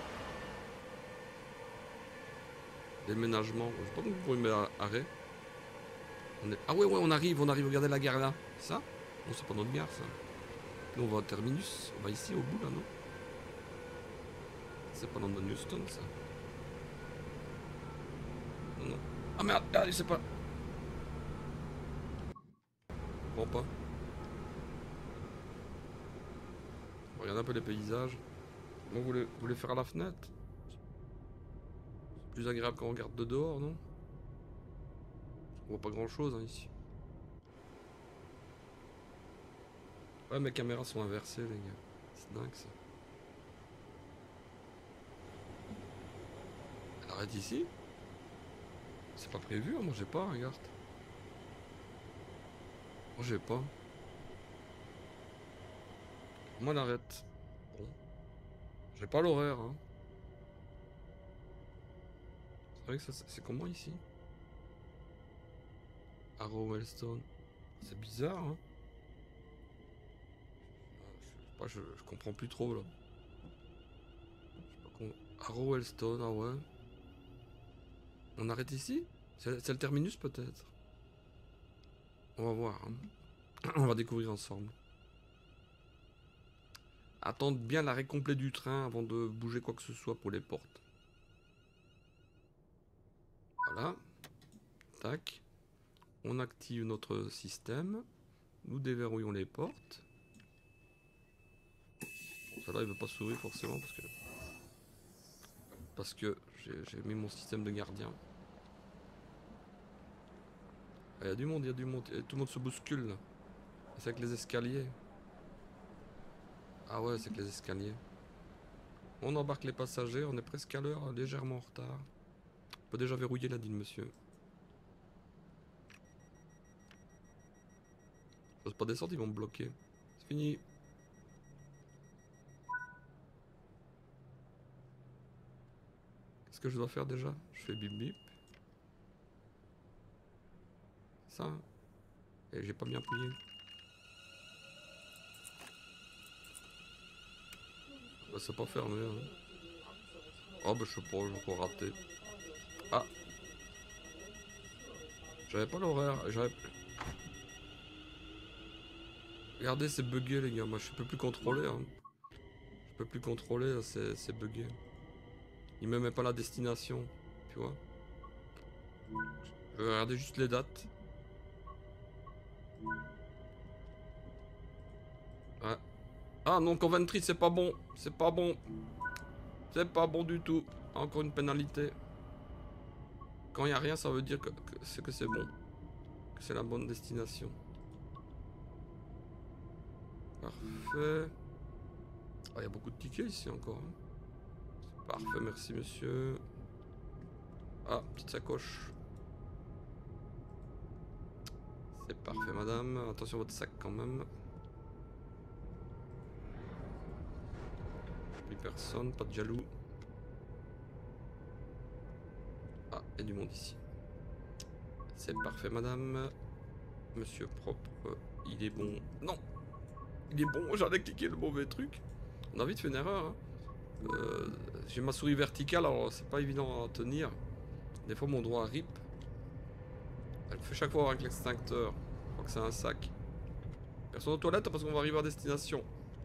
Déménagement, je sais pas pourquoi il met arrêt. On est... Ah ouais, ouais, on arrive, on arrive, regardez la gare là. Ça? Non, c'est pas notre gare ça. Nous on va au terminus, on va ici au bout là, non? C'est pas London Euston ça. Non, non. Ah merde, allez, c'est pas. Bon pas. Regardez un peu les paysages. Bon, vous voulez, vous voulez faire à la fenêtre? C'est plus agréable quand on regarde de dehors, non? On voit pas grand chose hein, ici. Ouais, mes caméras sont inversées, les gars. C'est dingue ça. Elle arrête ici? C'est pas prévu, hein, moi j'ai pas, regarde. Moi j'ai pas. Moi elle arrête. Bon. J'ai pas l'horaire, hein. C'est vrai que ça c'est comment ici? Arrow Wellstone. C'est bizarre, hein. Je, sais pas, je, je comprends plus trop là. Je sais pas Arrow Wellstone, ah ouais. On arrête ici? C'est le terminus peut-être? On va voir. Hein. On va découvrir ensemble. Attendre bien l'arrêt complet du train avant de bouger quoi que ce soit pour les portes. Voilà. Tac. On active notre système. Nous déverrouillons les portes. Celle-là, il ne veut pas s'ouvrir forcément parce que... Parce que j'ai mis mon système de gardien. Il y a du monde, il y a du monde. Et tout le monde se bouscule là. C'est avec les escaliers. Ah ouais, c'est avec les escaliers. On embarque les passagers, on est presque à l'heure, légèrement en retard. On peut déjà verrouiller la dit le monsieur. J'ose pas descendre, ils vont me bloquer. C'est fini. Qu'est-ce que je dois faire déjà? Je fais bip bip. Ça. Et j'ai pas bien appuyé. Bah, c'est pas fermé. Hein. Oh bah je sais pas, j'ai encore raté. Ah. J'avais pas l'horaire. J'avais... Regardez, c'est bugué les gars. Moi je peux plus contrôler. Hein. Je peux plus contrôler, c'est bugué. Il me met pas la destination. Tu vois. Je vais regarder juste les dates. Ouais. Ah non, Coventry c'est pas bon. C'est pas bon. C'est pas bon du tout. Encore une pénalité. Quand il n'y a rien, ça veut dire que, que c'est que c'est bon. Que c'est la bonne destination. Parfait. Ah, il y a beaucoup de tickets ici encore. Hein. Parfait, merci monsieur. Ah, petite sacoche. C'est parfait madame. Attention à votre sac quand même. Plus personne, pas de jaloux. Ah, il y a du monde ici. C'est parfait madame. Monsieur propre, il est bon. Non, il est bon, j'en ai cliqué le mauvais truc. On a vite fait une erreur. Hein. Euh, J'ai ma souris verticale, alors c'est pas évident à tenir. Des fois mon doigt rip. Elle fait chaque fois avec l'extincteur. Je crois que c'est un sac. Personne aux toilettes parce qu'on va arriver à destination.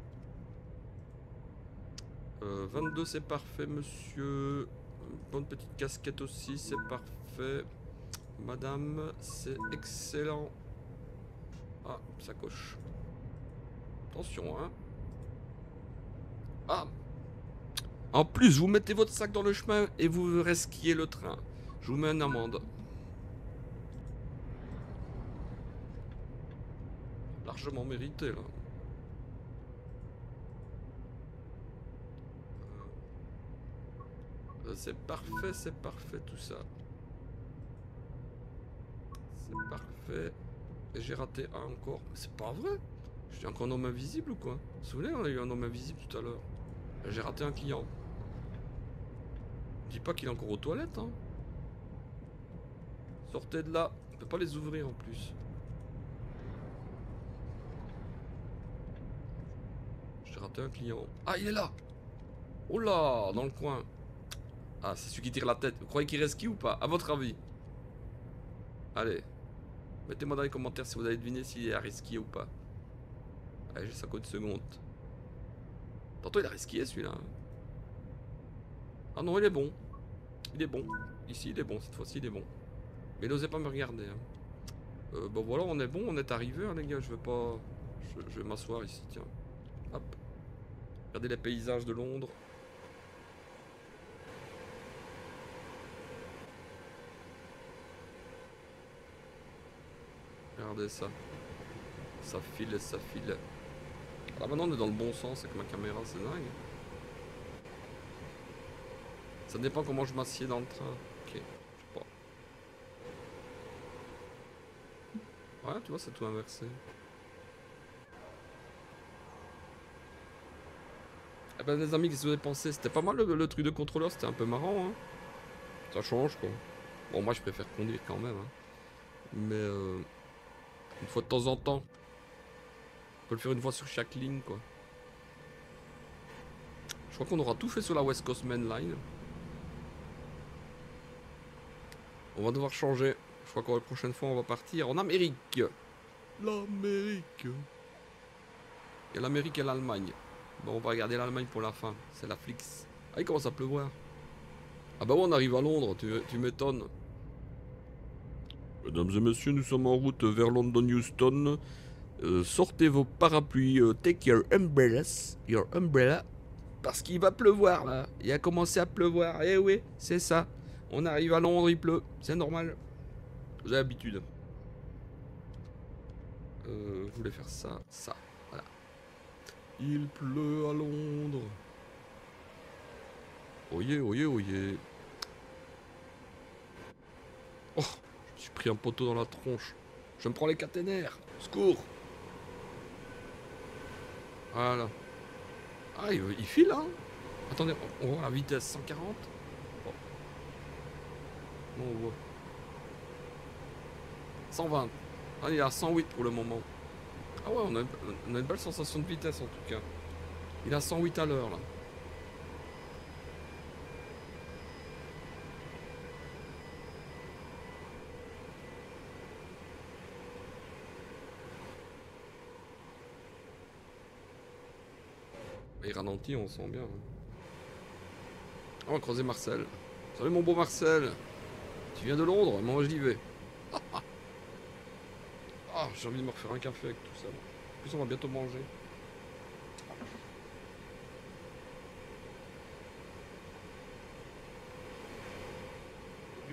Euh, vingt-deux c'est parfait monsieur. Bonne petite casquette aussi, c'est parfait. Madame, c'est excellent. Ah, sacoche. Attention hein. Ah. En plus, vous mettez votre sac dans le chemin et vous resquiez le train. Je vous mets une amende. Largement mérité là. Euh, c'est parfait, c'est parfait tout ça. C'est parfait. Et j'ai raté un encore. Mais c'est pas vrai. J'ai encore un homme invisible ou quoi? Vous vous souvenez, on a eu un homme invisible tout à l'heure. J'ai raté un client. Dis pas qu'il est encore aux toilettes, hein. Sortez de là. On peut pas les ouvrir en plus. J'ai raté un client. Ah, il est là. Oh là, dans le coin. Ah, c'est celui qui tire la tête. Vous croyez qu'il reste qui ou pas? À votre avis? Allez. Mettez-moi dans les commentaires si vous avez deviné s'il est à risquer ou pas. Allez, j'ai cinquante secondes. Tantôt il a risqué celui-là. Ah non, il est bon. Il est bon. Ici, il est bon. Cette fois-ci, il est bon. Mais n'osez pas me regarder. Hein. Euh, bon voilà, on est bon. On est arrivé, hein, les gars. Je vais pas... Je, je vais m'asseoir ici, tiens. Hop. Regardez les paysages de Londres. Regardez ça. Ça file, ça file. Ah maintenant on est dans le bon sens avec ma caméra, c'est dingue. Ça dépend comment je m'assieds dans le train. Ok, je sais pas. Ouais, tu vois, c'est tout inversé. Eh ben les amis, qu'est-ce que vous avez pensé? C'était pas mal le, le truc de contrôleur, c'était un peu marrant. Hein. Ça change quoi. Bon, moi je préfère conduire quand même. Hein. Mais euh, une fois de temps en temps. On peut le faire une fois sur chaque ligne quoi. Je crois qu'on aura tout fait sur la West Coast Main Line. On va devoir changer. Je crois que la prochaine fois on va partir en Amérique. L'Amérique. Il y a l'Amérique et l'Allemagne. Bon, on va regarder l'Allemagne pour la fin. C'est la Flix. Ah, il commence à pleuvoir. Ah bah ouais, on arrive à Londres, tu, tu m'étonnes. Mesdames et messieurs, nous sommes en route vers London Euston. Euh, sortez vos parapluies, euh, take your umbrellas, your umbrella, parce qu'il va pleuvoir là. Il a commencé à pleuvoir. Eh oui, c'est ça. On arrive à Londres, il pleut, c'est normal. J'ai l'habitude. Euh, je voulais faire ça, ça, voilà. Il pleut à Londres. Oyez, oyez, oyez. Oh, je me suis pris un poteau dans la tronche. Je me prends les caténaires. Secours. Voilà. Ah, il, il file, hein. Attendez, on voit la vitesse cent quarante. Oh. Non, on voit. cent vingt. Ah, il est à cent huit pour le moment. Ah ouais, on a, on a une belle sensation de vitesse en tout cas. Il est à cent huit à l'heure, là. Il ralentit, on sent bien. On va croiser Marcel. Salut mon beau Marcel. Tu viens de Londres? Moi j'y vais. Ah, j'ai envie de me refaire un café avec tout ça. En plus on va bientôt manger.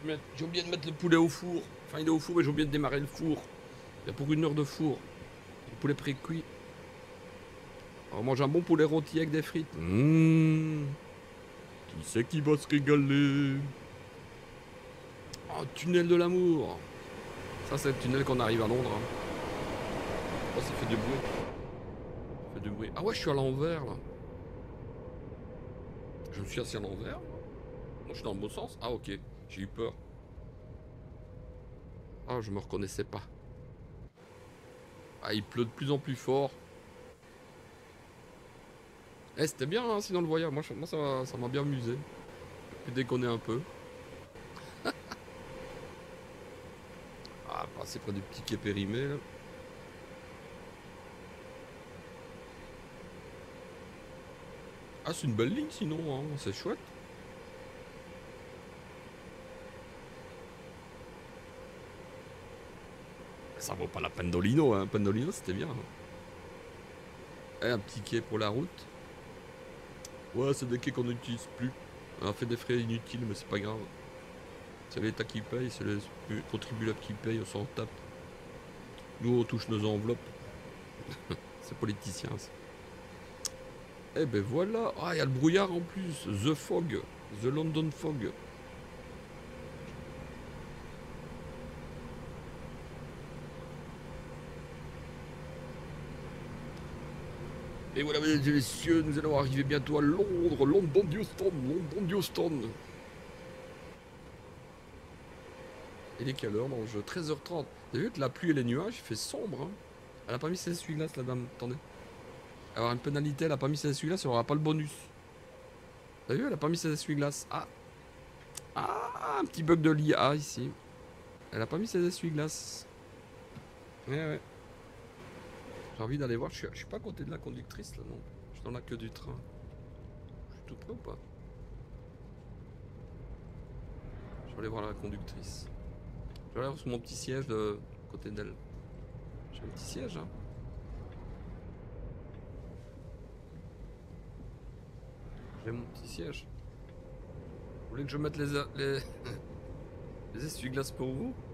mettre... J'ai oublié de mettre le poulet au four. Enfin, il est au four, mais j'ai oublié de démarrer le four. Il y a pour une heure de four. Le poulet pré-cuit. On mange un bon poulet rôti avec des frites. Mmh. Qui c'est qui va se régaler? Oh, tunnel de l'amour. Ça, c'est le tunnel qu'on arrive à Londres. Hein. Oh, ça fait du bruit. Ça fait du bruit. Ah ouais, je suis à l'envers, là. Je me suis assis à l'envers. Non, je suis dans le bon sens. Ah, ok. J'ai eu peur. Ah, je me reconnaissais pas. Ah, il pleut de plus en plus fort. Eh, c'était bien, hein, sinon le voyage. Moi, moi ça m'a bien amusé. J'ai pu déconner un peu. Ah, passer près du petit quai périmé, là. Ah, c'est une belle ligne, sinon, hein. C'est chouette. Ça vaut pas la Pendolino, hein. Pendolino, c'était bien. Hein. Eh, un petit quai pour la route. Ouais, c'est des quais qu'on n'utilise plus. On a fait des frais inutiles, mais c'est pas grave. C'est l'État qui paye, c'est les contribuables qui payent, on s'en tape. Nous, on touche nos enveloppes. C'est politicien, ça. Eh ben voilà. Ah, il y a le brouillard en plus. The Fog. The London Fog. Et voilà, mesdames et messieurs, nous allons arriver bientôt à Londres. London Houston. London Houston. Il est quelle heure dans le jeu? treize heures trente. Vous avez vu que la pluie et les nuages, il fait sombre. Hein. Elle a pas mis ses essuie-glaces, la dame. Attendez. Elle va avoir une pénalité, elle a pas mis ses essuie-glaces, elle aura pas le bonus. Vous avez vu, elle a pas mis ses essuie-glaces. Ah. Ah, un petit bug de l'I A ici. Elle a pas mis ses essuie-glaces. Ouais, ouais. J'ai envie d'aller voir. Je suis, je suis pas à côté de la conductrice là, non. Je suis dans la queue du train. Je suis tout près ou pas? Je vais aller voir la conductrice. Je vais aller sur mon petit siège de côté d'elle. J'ai un petit siège, hein. J'ai mon petit siège. Vous voulez que je mette les, les, les essuie-glaces pour vous? Vous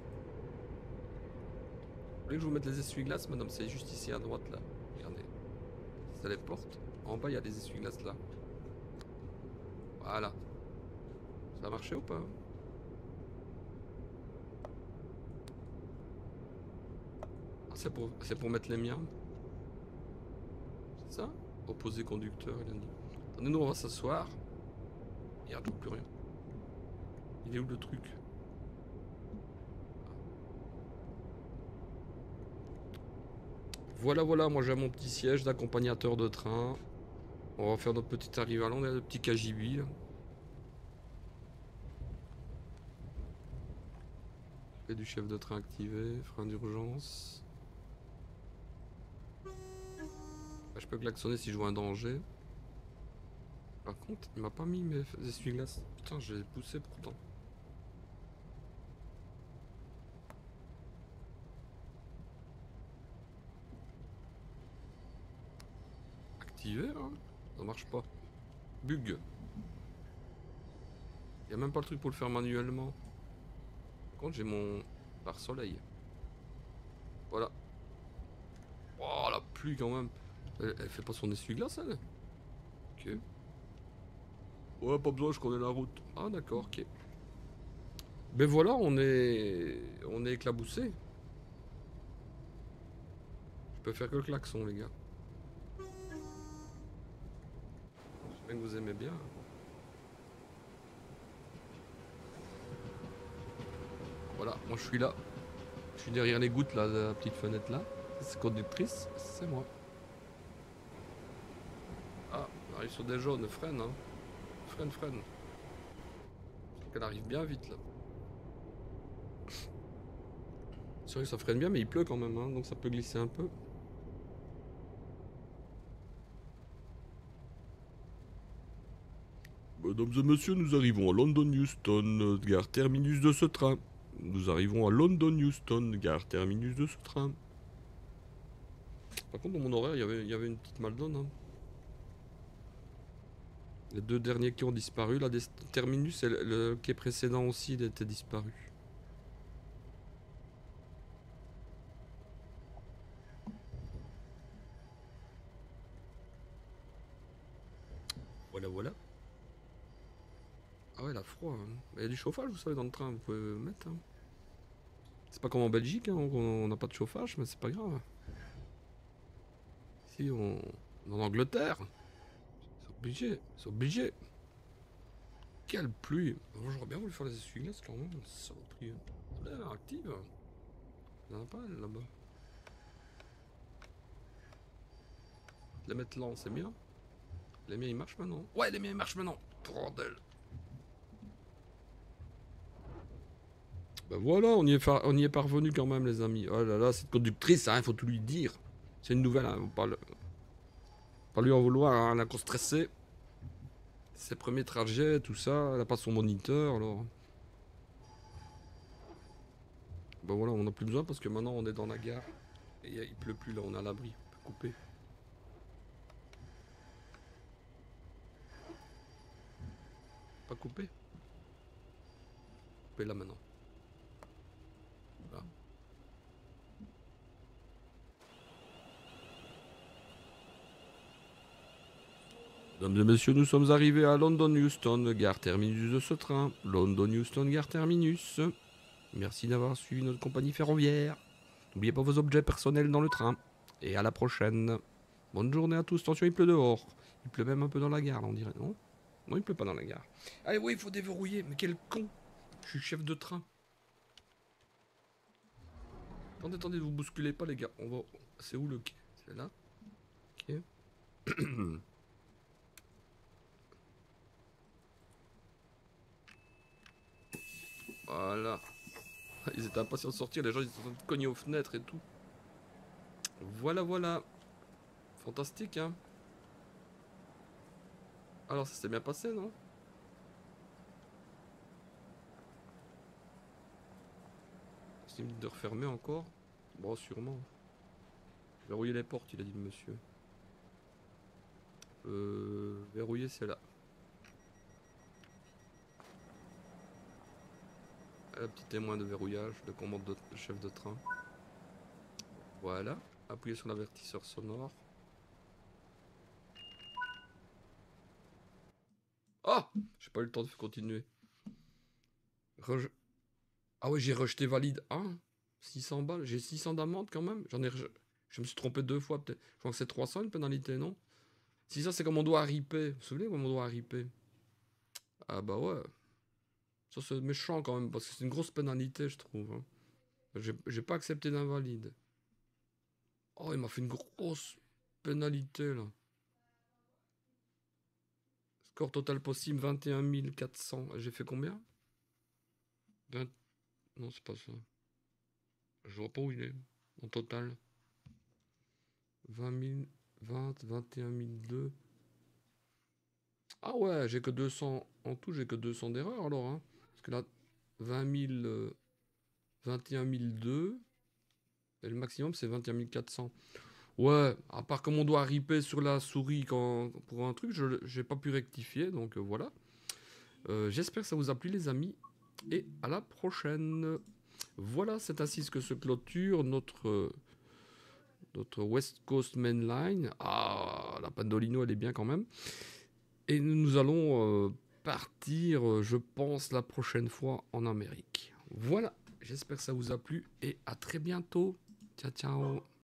voulez que je vous mette les essuie-glaces, madame? C'est juste ici à droite, là. Regardez. C'est les portes. En bas, il y a des essuie-glaces, là. Voilà. Ça a marché ou pas? Ah, c'est pour, c'est pour mettre les miens. C'est ça? Opposé conducteur, il a dit. Attendez, nous, on va s'asseoir. Il n'y a plus rien. Il est où le truc? Voilà, voilà, moi j'ai mon petit siège d'accompagnateur de train. On va faire notre petite arrivée à Londres, il y a le petit K J B. Et du chef de train activé, frein d'urgence. Je peux klaxonner si je vois un danger. Par contre, il m'a pas mis mes essuie-glaces. Putain, je l'ai poussé pourtant. Activé, hein? Ça marche pas. Bug. Il y a même pas le truc pour le faire manuellement. Par contre, j'ai mon pare-soleil. Voilà. Oh, la pluie quand même. Elle, elle fait pas son essuie-glace, elle? Ok. Ouais, pas besoin, je connais la route. Ah, d'accord, ok. Ben voilà, on est... On est éclaboussé. Je peux faire que le klaxon, les gars. J'espère que vous aimez bien. Voilà, moi je suis là. Je suis derrière les gouttes, là, de la petite fenêtre là. C'est conductrice, c'est moi. Ah, on arrive sur des jaunes, freine, hein. Freine, freine. Elle arrive bien vite là. C'est vrai que ça freine bien, mais il pleut quand même, hein, donc ça peut glisser un peu. Mesdames et messieurs, nous arrivons à London Euston, gare terminus de ce train. Nous arrivons à London Euston, gare terminus de ce train. Par contre, dans mon horaire, il y avait, il y avait une petite mal donne. Hein. Les deux derniers qui ont disparu, là, des Terminus et le, le quai précédent aussi, il était disparu. Voilà, voilà. Ah ouais, il a froid. Hein. Il y a du chauffage, vous savez, dans le train, vous pouvez mettre. Hein. C'est pas comme en Belgique, hein, on n'a pas de chauffage, mais c'est pas grave. Ici, on... en Angleterre, c'est obligé, c'est obligé. Quelle pluie! Oh, j'aurais bien voulu faire les essuie-glaces quand même, ça va pris. Elle est active. Il n'y en a pas elle là-bas. Les mettre là, c'est bien. Les miens ils marchent maintenant. Ouais, les miens ils marchent maintenant. Bordel. Ben voilà, on y est, on y est parvenu quand même, les amis. Oh là là, cette conductrice, hein, faut tout lui dire. C'est une nouvelle, hein, pas, le... pas lui en vouloir, hein, elle a qu'on stressé. Ses premiers trajets, tout ça, elle a pas son moniteur, alors. Ben voilà, on n'a plus besoin parce que maintenant on est dans la gare. Et il pleut plus là, on est à l'abri. On peut couper. Pas couper. Couper là maintenant. Là. Mesdames et messieurs, nous sommes arrivés à London Euston, gare terminus de ce train. London Euston, gare terminus. Merci d'avoir suivi notre compagnie ferroviaire. N'oubliez pas vos objets personnels dans le train. Et à la prochaine. Bonne journée à tous. Attention, il pleut dehors. Il pleut même un peu dans la gare, là, on dirait, non? Non, il pleut pas dans la gare. Allez, oui, il faut déverrouiller. Mais quel con! Je suis chef de train. Attendez, attendez, vous bousculez pas, les gars. On va... C'est où le quai? C'est là? Ok. Voilà. Ils étaient impatients de sortir, les gens ils sont cognés aux fenêtres et tout. Voilà, voilà. Fantastique, hein. Alors, ça s'est bien passé, non? C'est une de refermer encore? Bon, sûrement. Verrouiller les portes, il a dit le monsieur. Euh, verrouiller, c'est là. Un petit témoin de verrouillage, de commande de chef de train. Voilà. Appuyez sur l'avertisseur sonore. Oh! J'ai pas eu le temps de continuer. Re... Ah ouais, j'ai rejeté valide. Ah, six cents balles. J'ai six cents d'amende quand même. J'en ai... Re... Je me suis trompé deux fois peut-être. Je crois que c'est trois cents une pénalité, non? Si ça, c'est comme on doit ripper. Vous vous souvenez comme on doit ripper? Ah bah ouais. Ça, c'est méchant quand même, parce que c'est une grosse pénalité, je trouve. Hein. J'ai pas accepté d'invalide. Oh, il m'a fait une grosse pénalité, là. Score total possible, vingt et un mille quatre cents. J'ai fait combien? vingt... Non, c'est pas ça. Je vois pas où il est, en total. vingt mille, vingt, vingt et un mille deux. Ah ouais, j'ai que deux cents. En tout, j'ai que deux cents d'erreur, alors. Hein. Parce que là, vingt mille... Euh, vingt et un mille deux. Et le maximum, c'est vingt et un mille quatre cents. Ouais, à part comme on doit ripper sur la souris quand, pour un truc, je j'ai pas pu rectifier, donc euh, voilà. Euh, J'espère que ça vous a plu, les amis, et à la prochaine. Voilà, c'est ainsi que se clôture notre, euh, notre West Coast Main Line. Ah, la Pandolino, elle est bien quand même. Et nous allons euh, partir, euh, je pense, la prochaine fois en Amérique. Voilà, j'espère que ça vous a plu, et à très bientôt. Ciao, ciao.